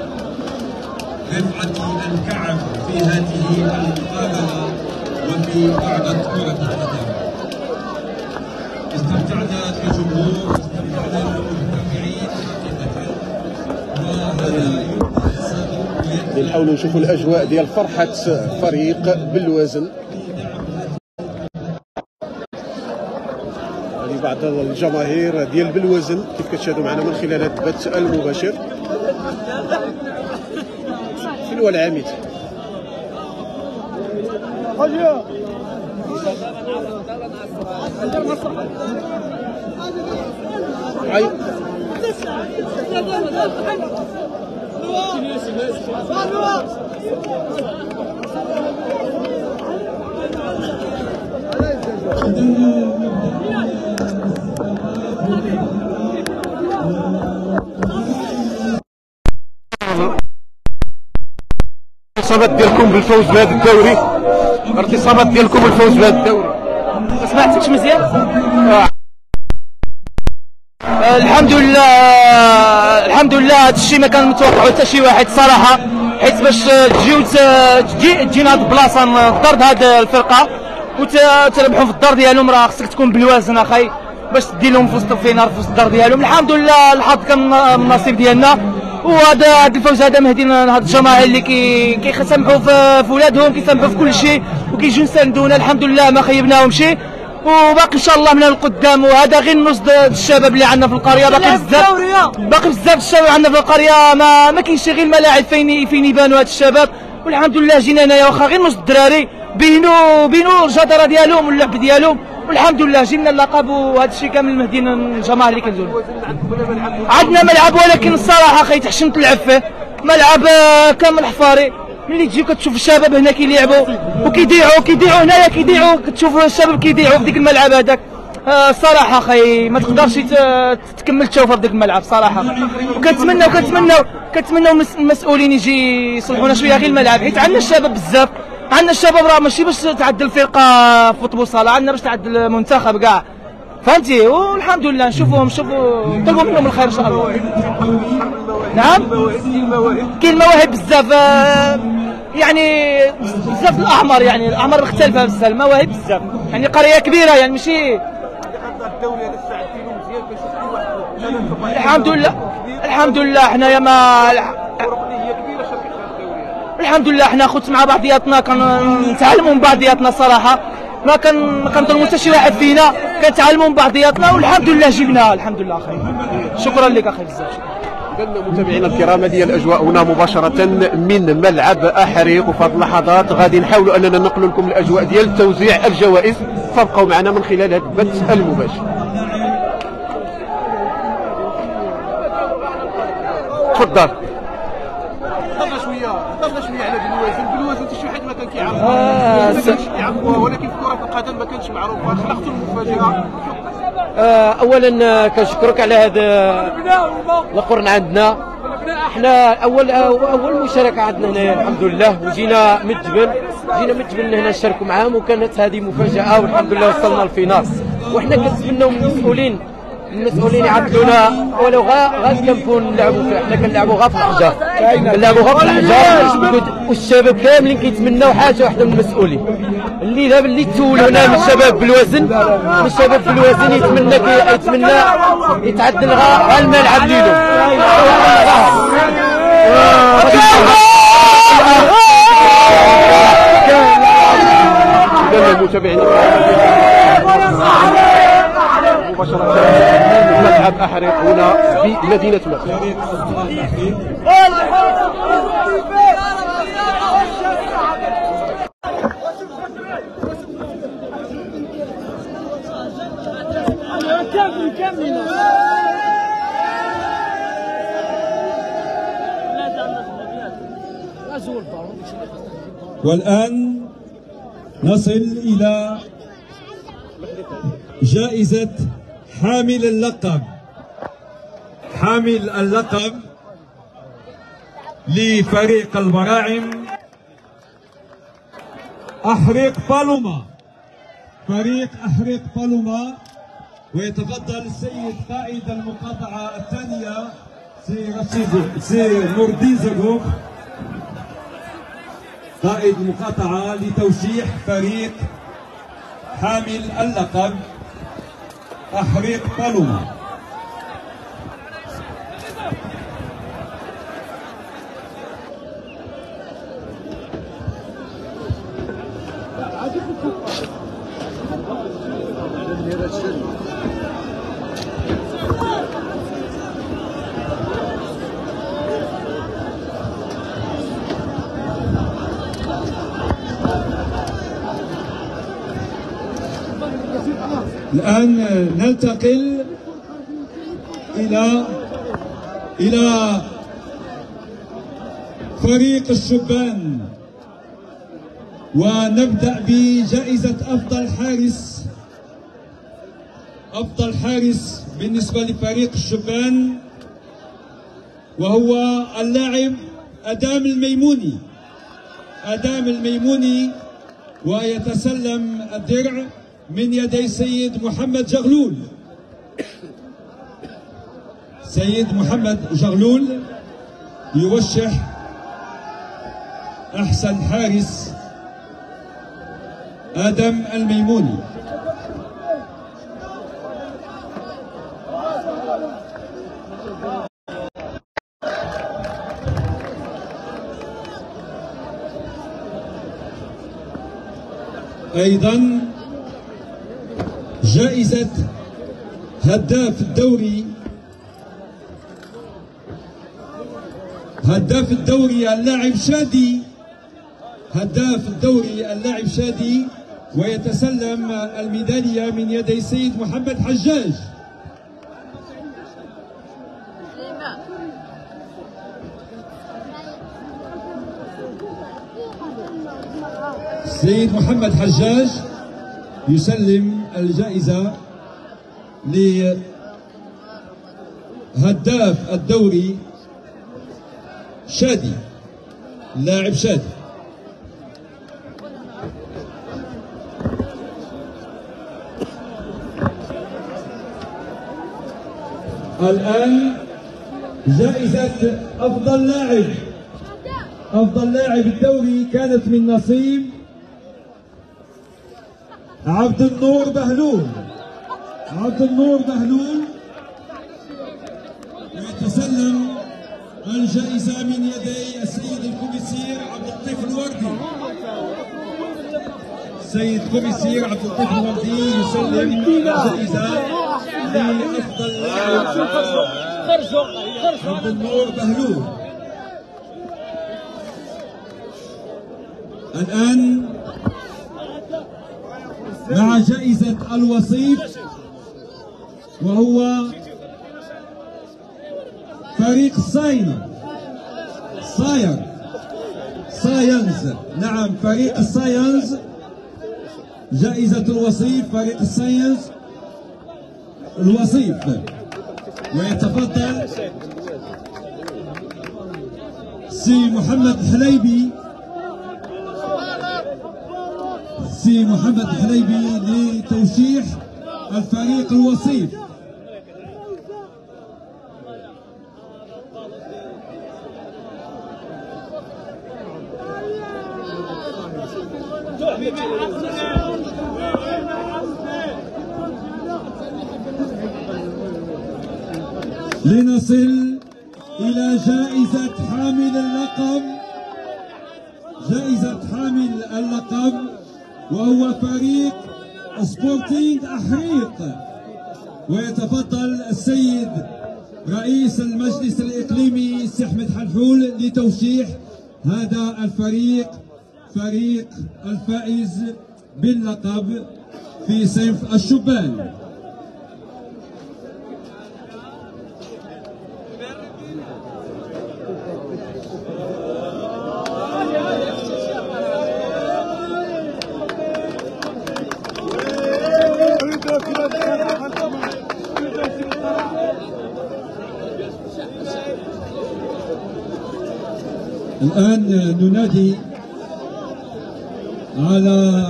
رفعة الكعب في هذه المقابلة وفي لعبة كرة القدم. استمتعنا كجمهور، استمتعنا كمتابعين حقيقة، وهذا نحاولوا نشوفوا الاجواء ديال فرحه فريق بالوزن. هذه بعض الجماهير ديال بالوزن كيف كتشاهدوا معنا من خلال هذا البث المباشر. فين هو العميد؟ الارتباط ديالكم بالفوز بهذا الدوري، الارتباط ديالكم بالفوز بهذا الدوري. ما سمعتكش مزيان؟ الحمد لله الحمد لله، هذا الشيء ما كان متوقعه حتى شي واحد صراحه، حيت باش تجينا هاد البلاصه نضرب هاد الفرقه وتربحوا في الدار ديالهم، راه خصك تكون بالوازن اخي باش تدير لهم في وسط الفينال في وسط الدار ديالهم. الحمد لله الحظ كان من النصيب ديالنا، وهذا الفوز هذا مهدي هاد الجماعه اللي كيسامحوا في ولادهم، كيسامحوا في كل شيء وكيجيو يساندونا. الحمد لله ما خيبناهمش، وباقي ان شاء الله من القدام. وهذا غير نص الشباب اللي عندنا في القريه، باقي بزاف الشباب عندنا في القريه، ما كاينش غير الملاعب فين يبانوا هاد الشباب. والحمد لله جينا هنايا واخا غير نص الدراري بينوا الجداره ديالهم واللعب ديالهم، والحمد لله جبنا اللقب. وهذا الشيء كامل مهدينا الجماعه اللي كنديروا. عندنا ملعب ولكن الصراحه اخي تحشم تلعب فيه، ملعب كامل حفاري. ملي تجي كتشوف الشباب هنا كيلعبوا وكيضيعوا هنايا كتشوف الشباب كيضيعوا في ديك الملعب هذاك. الصراحه اخي ما تقدرش تكمل تشوفها في ديك الملعب صراحه. كنتمناو المسؤولين يجي يصلحونا شويه غير الملعب، حيت عندنا الشباب بزاف. عندنا الشباب راه ماشي باش تعدل فرقه فوتبول صاله، عندنا باش تعدل المنتخب كاع، فهمتي. والحمد لله نشوفوا نطلبوا منهم الخير ان شاء الله. نعم كاين المواهب بزاف، يعني بزاف الاعمار، يعني الاعمار مختلفه بزاف، المواهب بزاف، يعني قريه كبيره يعني ماشي. الحمد لله حنايا ما الحمد لله حنا خوت مع بعضياتنا، كنتعلموا من بعضياتنا صراحه، ما كنظلموا حتى شي واحد فينا، كنتعلموا من بعضياتنا والحمد لله جبناها. الحمد لله اخي، شكرا لك اخي بزاف. إذن متابعينا الكرام هذه الاجواء هنا مباشره من ملعب احريق، وفي هذه اللحظات غادي نحاولوا اننا ننقلوا لكم الاجواء ديال توزيع الجوائز، فابقوا معنا من خلال هذا البث المباشر. تفضل. هضرنا شويه على بالوزن حتى شي واحد ما كان كيعرفها، ولكن في كرة القدم ما كانش معروفه، خلقتوا المفاجاه. اولا كنشكرك على هذا القرن عندنا. احنا اول مشاركه عندنا هنا الحمد لله، وجينا من الجبل هنا نشاركوا معاهم، وكانت هذه مفاجاه والحمد لله وصلنا للفينال. وحنا كنتمناو من المسؤولين المسؤولين يعدلونا ولو غير كنفون نلعبوا فيه. حنا كنلعبوا غير في الحجر، كنلعبوا غير في الحجر، والشباب كاملين كيتمناو حاجه واحده من المسؤولين. اللي دابا اللي تسول هنا من الشباب بالوزن، من الشباب في الوزن يتمنى يتعدل غير الملعب ديالو. المتابعين مباشرة من ملعب أحريق هنا في مدينة مرسى. والآن نصل إلى جائزة حامل اللقب. حامل اللقب لفريق البراعم أحريق بالوما، فريق أحريق بالوما. ويتفضل السيد قائد المقاطعة الثانية سي نور الدين زغوف، قائد المقاطعة، لتوشيح فريق حامل اللقب أحريق بالوما. الآن ننتقل إلى فريق الشبان، ونبدأ بجائزة أفضل حارس بالنسبة لفريق الشبان، وهو اللاعب أدام الميموني، ويتسلم الدرع من يدي سيد محمد جغلول. سيد محمد جغلول يوشح أحسن حارس آدم الميموني. أيضا جائزة هداف الدوري اللاعب شادي، ويتسلم الميدالية من يدي سيد محمد حجاج. سيد محمد حجاج يسلم الجائزة لهداف الدوري شادي، لاعب شادي. الآن جائزة أفضل لاعب الدوري كانت من نصيب عبد النور بهلول، ويتسلم الجائزة من يدي السيد الكوميسير عبد اللطيف الوردي. السيد كوميسير عبد اللطيف الوردي يسلم الجائزة لأفضل لاعب عبد النور بهلول. الآن مع جائزة الوصيف، وهو فريق ساينز. نعم، فريق الساينز، جائزة الوصيف فريق الساينز الوصيف. ويتفضل سي محمد حليبي لتوشيح الفريق الوصيف. لنصل إلى جائزة حامل اللقب، جائزة حامل اللقب، وهو فريق سبورتينغ أحريق. ويتفضل السيد رئيس المجلس الإقليمي السي أحمد حلحول لتوشيح هذا الفريق، فريق الفائز باللقب في صنف الشبان. الآن ننادي على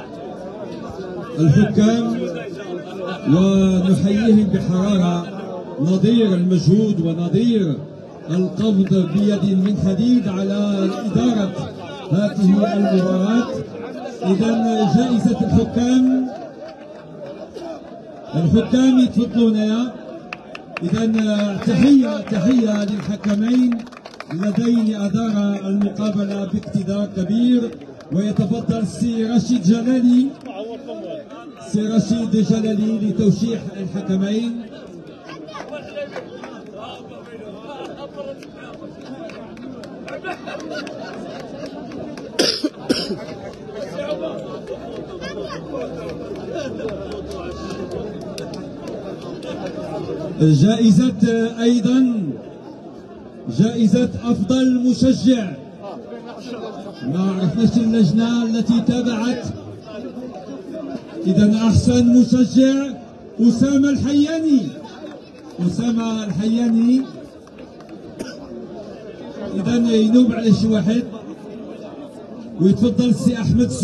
الحكام ونحييهم بحرارة نظير المجهود ونظير القبض بيد من حديد على إدارة هذه المباراة. إذا جائزة الحكام يتفضلون. إذا تحية للحكمين اللذين أدار المقابلة باقتدار كبير. ويتفضل السي رشيد جلالي لتوشيح الحكمين. جائزة أيضا جائزة أفضل مشجع. ما عرفناش اللجنة التي تابعت. إذا أحسن مشجع أسامة الحياني. إذا ينوب على شي واحد. ويتفضل السي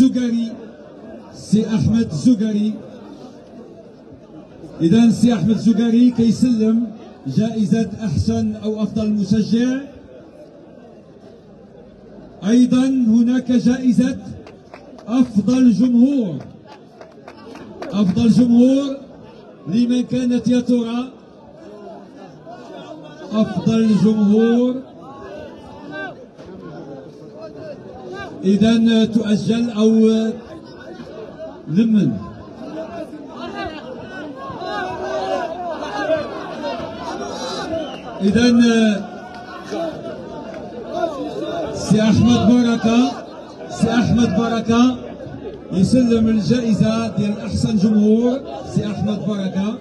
أحمد الزقري. إذا السي أحمد الزقري كيسلم جائزة أحسن أو أفضل مشجع. أيضا هناك جائزة أفضل جمهور لمن كانت يا ترى أفضل جمهور. إذا تؤجل أو لمن. إذا سي أحمد بركة يسلم الجائزة ديال أحسن جمهور. سي أحمد بركة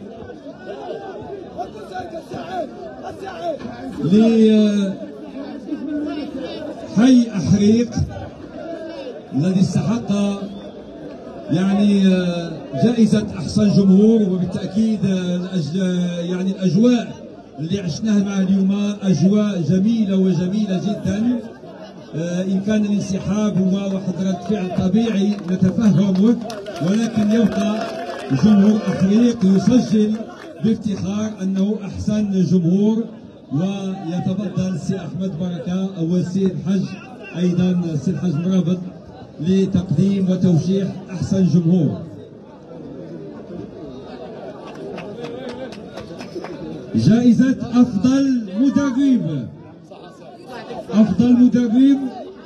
لحي أحريق الذي استحق يعني جائزة أحسن جمهور. وبالتأكيد يعني الأجواء اللي عشناها معه اليوم أجواء جميلة جدا. إن كان الانسحاب هو واحد رد فعل طبيعي نتفهمه، ولكن يبقى جمهور أحريق يسجل بافتخار أنه أحسن جمهور. ويتفضل السي أحمد بركة أو السي الحج أيضا السي الحج مرابط لتقديم وتوشيح أحسن جمهور. جائزة أفضل مدرب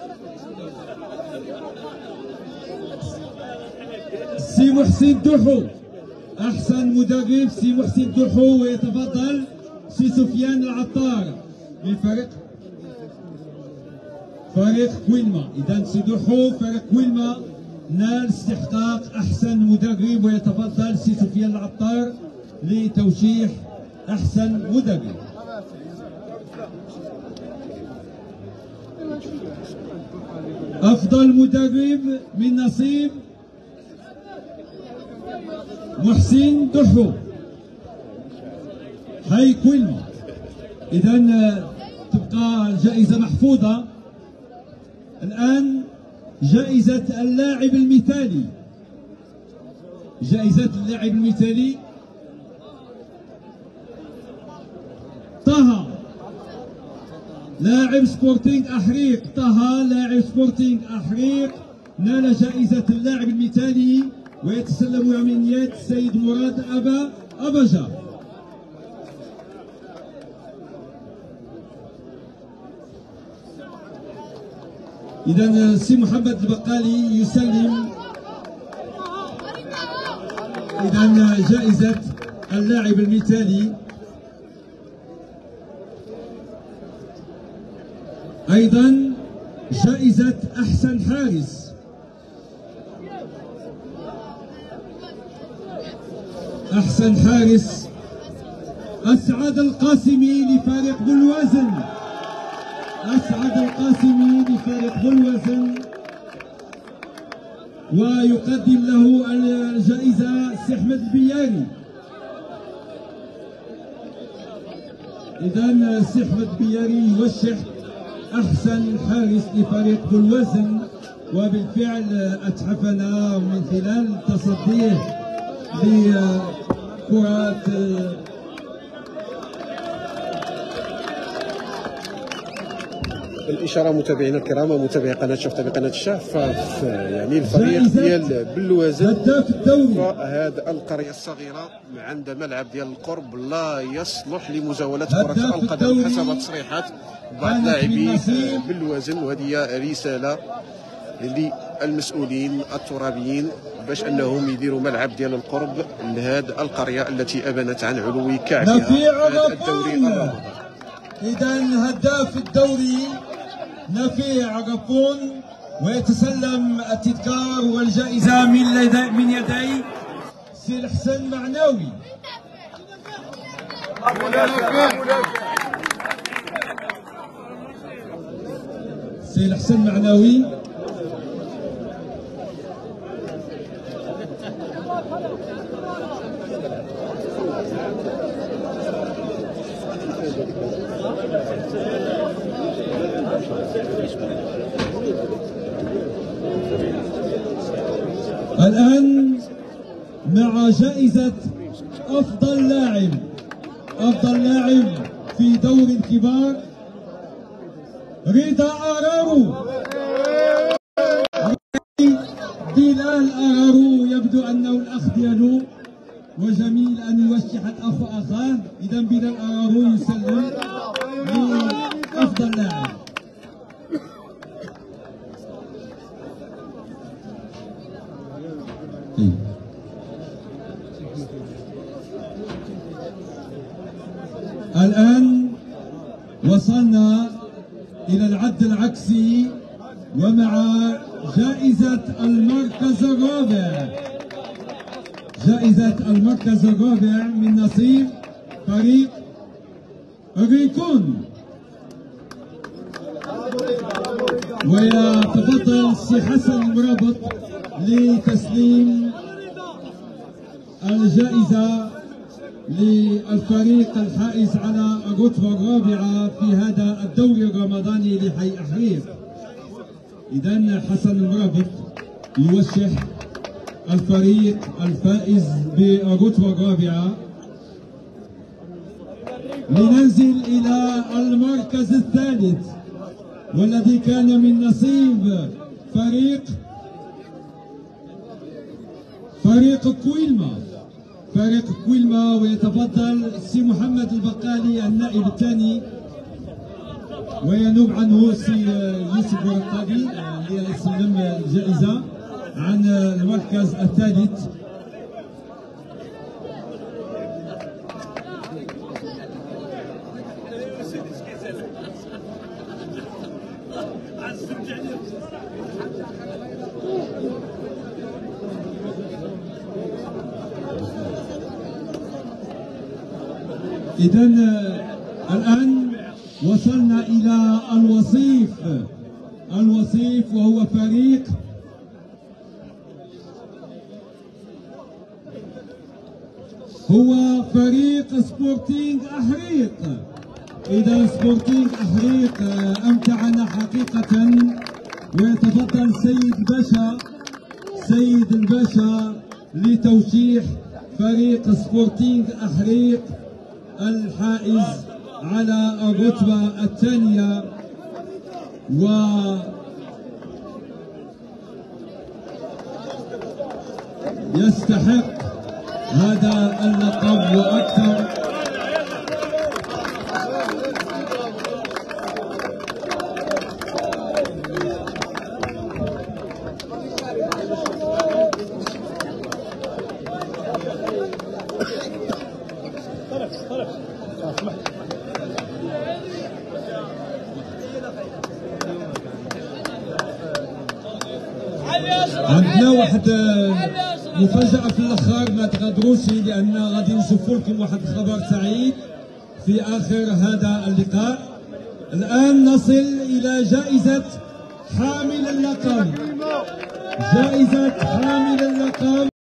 سي محسن دوحو. أحسن مدرب سي محسن دوحو. ويتفضل سي سفيان العطار من فريق كويلما. إذا سي دوحو فريق كويلما نال استحقاق أحسن مدرب. ويتفضل سي سفيان العطار لتوشيح أحسن مدرب. أفضل مدرب من نصيب محسن دوحو حي كويلما. إذا تبقى الجائزة محفوظة. الآن جائزة اللاعب المثالي. طه لاعب سبورتينغ أحريق. لاعب سبورتينغ أحريق نال جائزة اللاعب المثالي ويتسلم يمينيات السيد مراد أباجا. إذا سي محمد البقالي يسلم إذا جائزة اللاعب المثالي. أيضا جائزة أحسن حارس. أحسن حارس أسعد القاسمي لفريق بلوازن. أسعد القاسمي لفريق بلوازن، ويقدم له الجائزة سي أحمد البياري. إذا سي أحمد البياري يرشح أحسن حارس لفريق بلوازن، وبالفعل أتحفنا من خلال تصديه لكرة الاشاره متابعينا الكرام ومتابعي قناه شفته بقناه الشاف، يعني الفريق ديال بلوازن هذه القريه الصغيره عند ملعب ديال القرب لا يصلح لمزاوله كره القدم حسب تصريحات بعض لاعبي بلوازن، وهذه هي رساله للمسؤولين الترابيين باش انهم يديروا ملعب ديال القرب لهذه القريه التي ابانت عن علو كعبها في الدوري الرابع. إذا هداف الدوري نفيع غفون، ويتسلم التذكار والجائزة من يدي سي الحسن معناوي. سي الحسن معناوي الآن مع جائزة أفضل لاعب في دور الكبار رضا أرارو. بلال أرارو يبدو أنه الأخ ديالو، وجميل أن يوشح الأخ أخاه. إذا بلال أرارو يسلم لأفضل لاعب. الآن وصلنا إلى العد العكسي، ومع جائزة المركز الرابع. جائزة المركز الرابع من نصيب فريق ريكون. ويتفضل السي حسن المرابط لتسليم الجائزة للفريق الحائز على الرتبة الرابعة في هذا الدوري الرمضاني لحي أحرير. إذا حسن المرابط يوشح الفريق الفائز بالرتبة الرابعة. لننزل إلى المركز الثالث، والذي كان من نصيب فريق كويلما. ويتفضل السي محمد البقالي النائب الثاني، وينوب عنه السي يوسف برقابي ليسلم الجائزة عن المركز الثالث. إذا الآن وصلنا إلى الوصيف، وهو فريق سبورتينغ أحريق. إذا سبورتينغ أحريق أمتعنا حقيقة. ويتفضل سيد الباشا لتوشيح فريق سبورتينغ أحريق الحائز على الرتبة الثانية. يستحق هذا اللقب وأكثر. عندنا واحد مفاجأة في الأخر ما تغادروش، لأن غادي نشوفوا لكم واحد الخبر سعيد في آخر هذا اللقاء. الآن نصل إلى جائزة حامل اللقب. جائزة حامل اللقب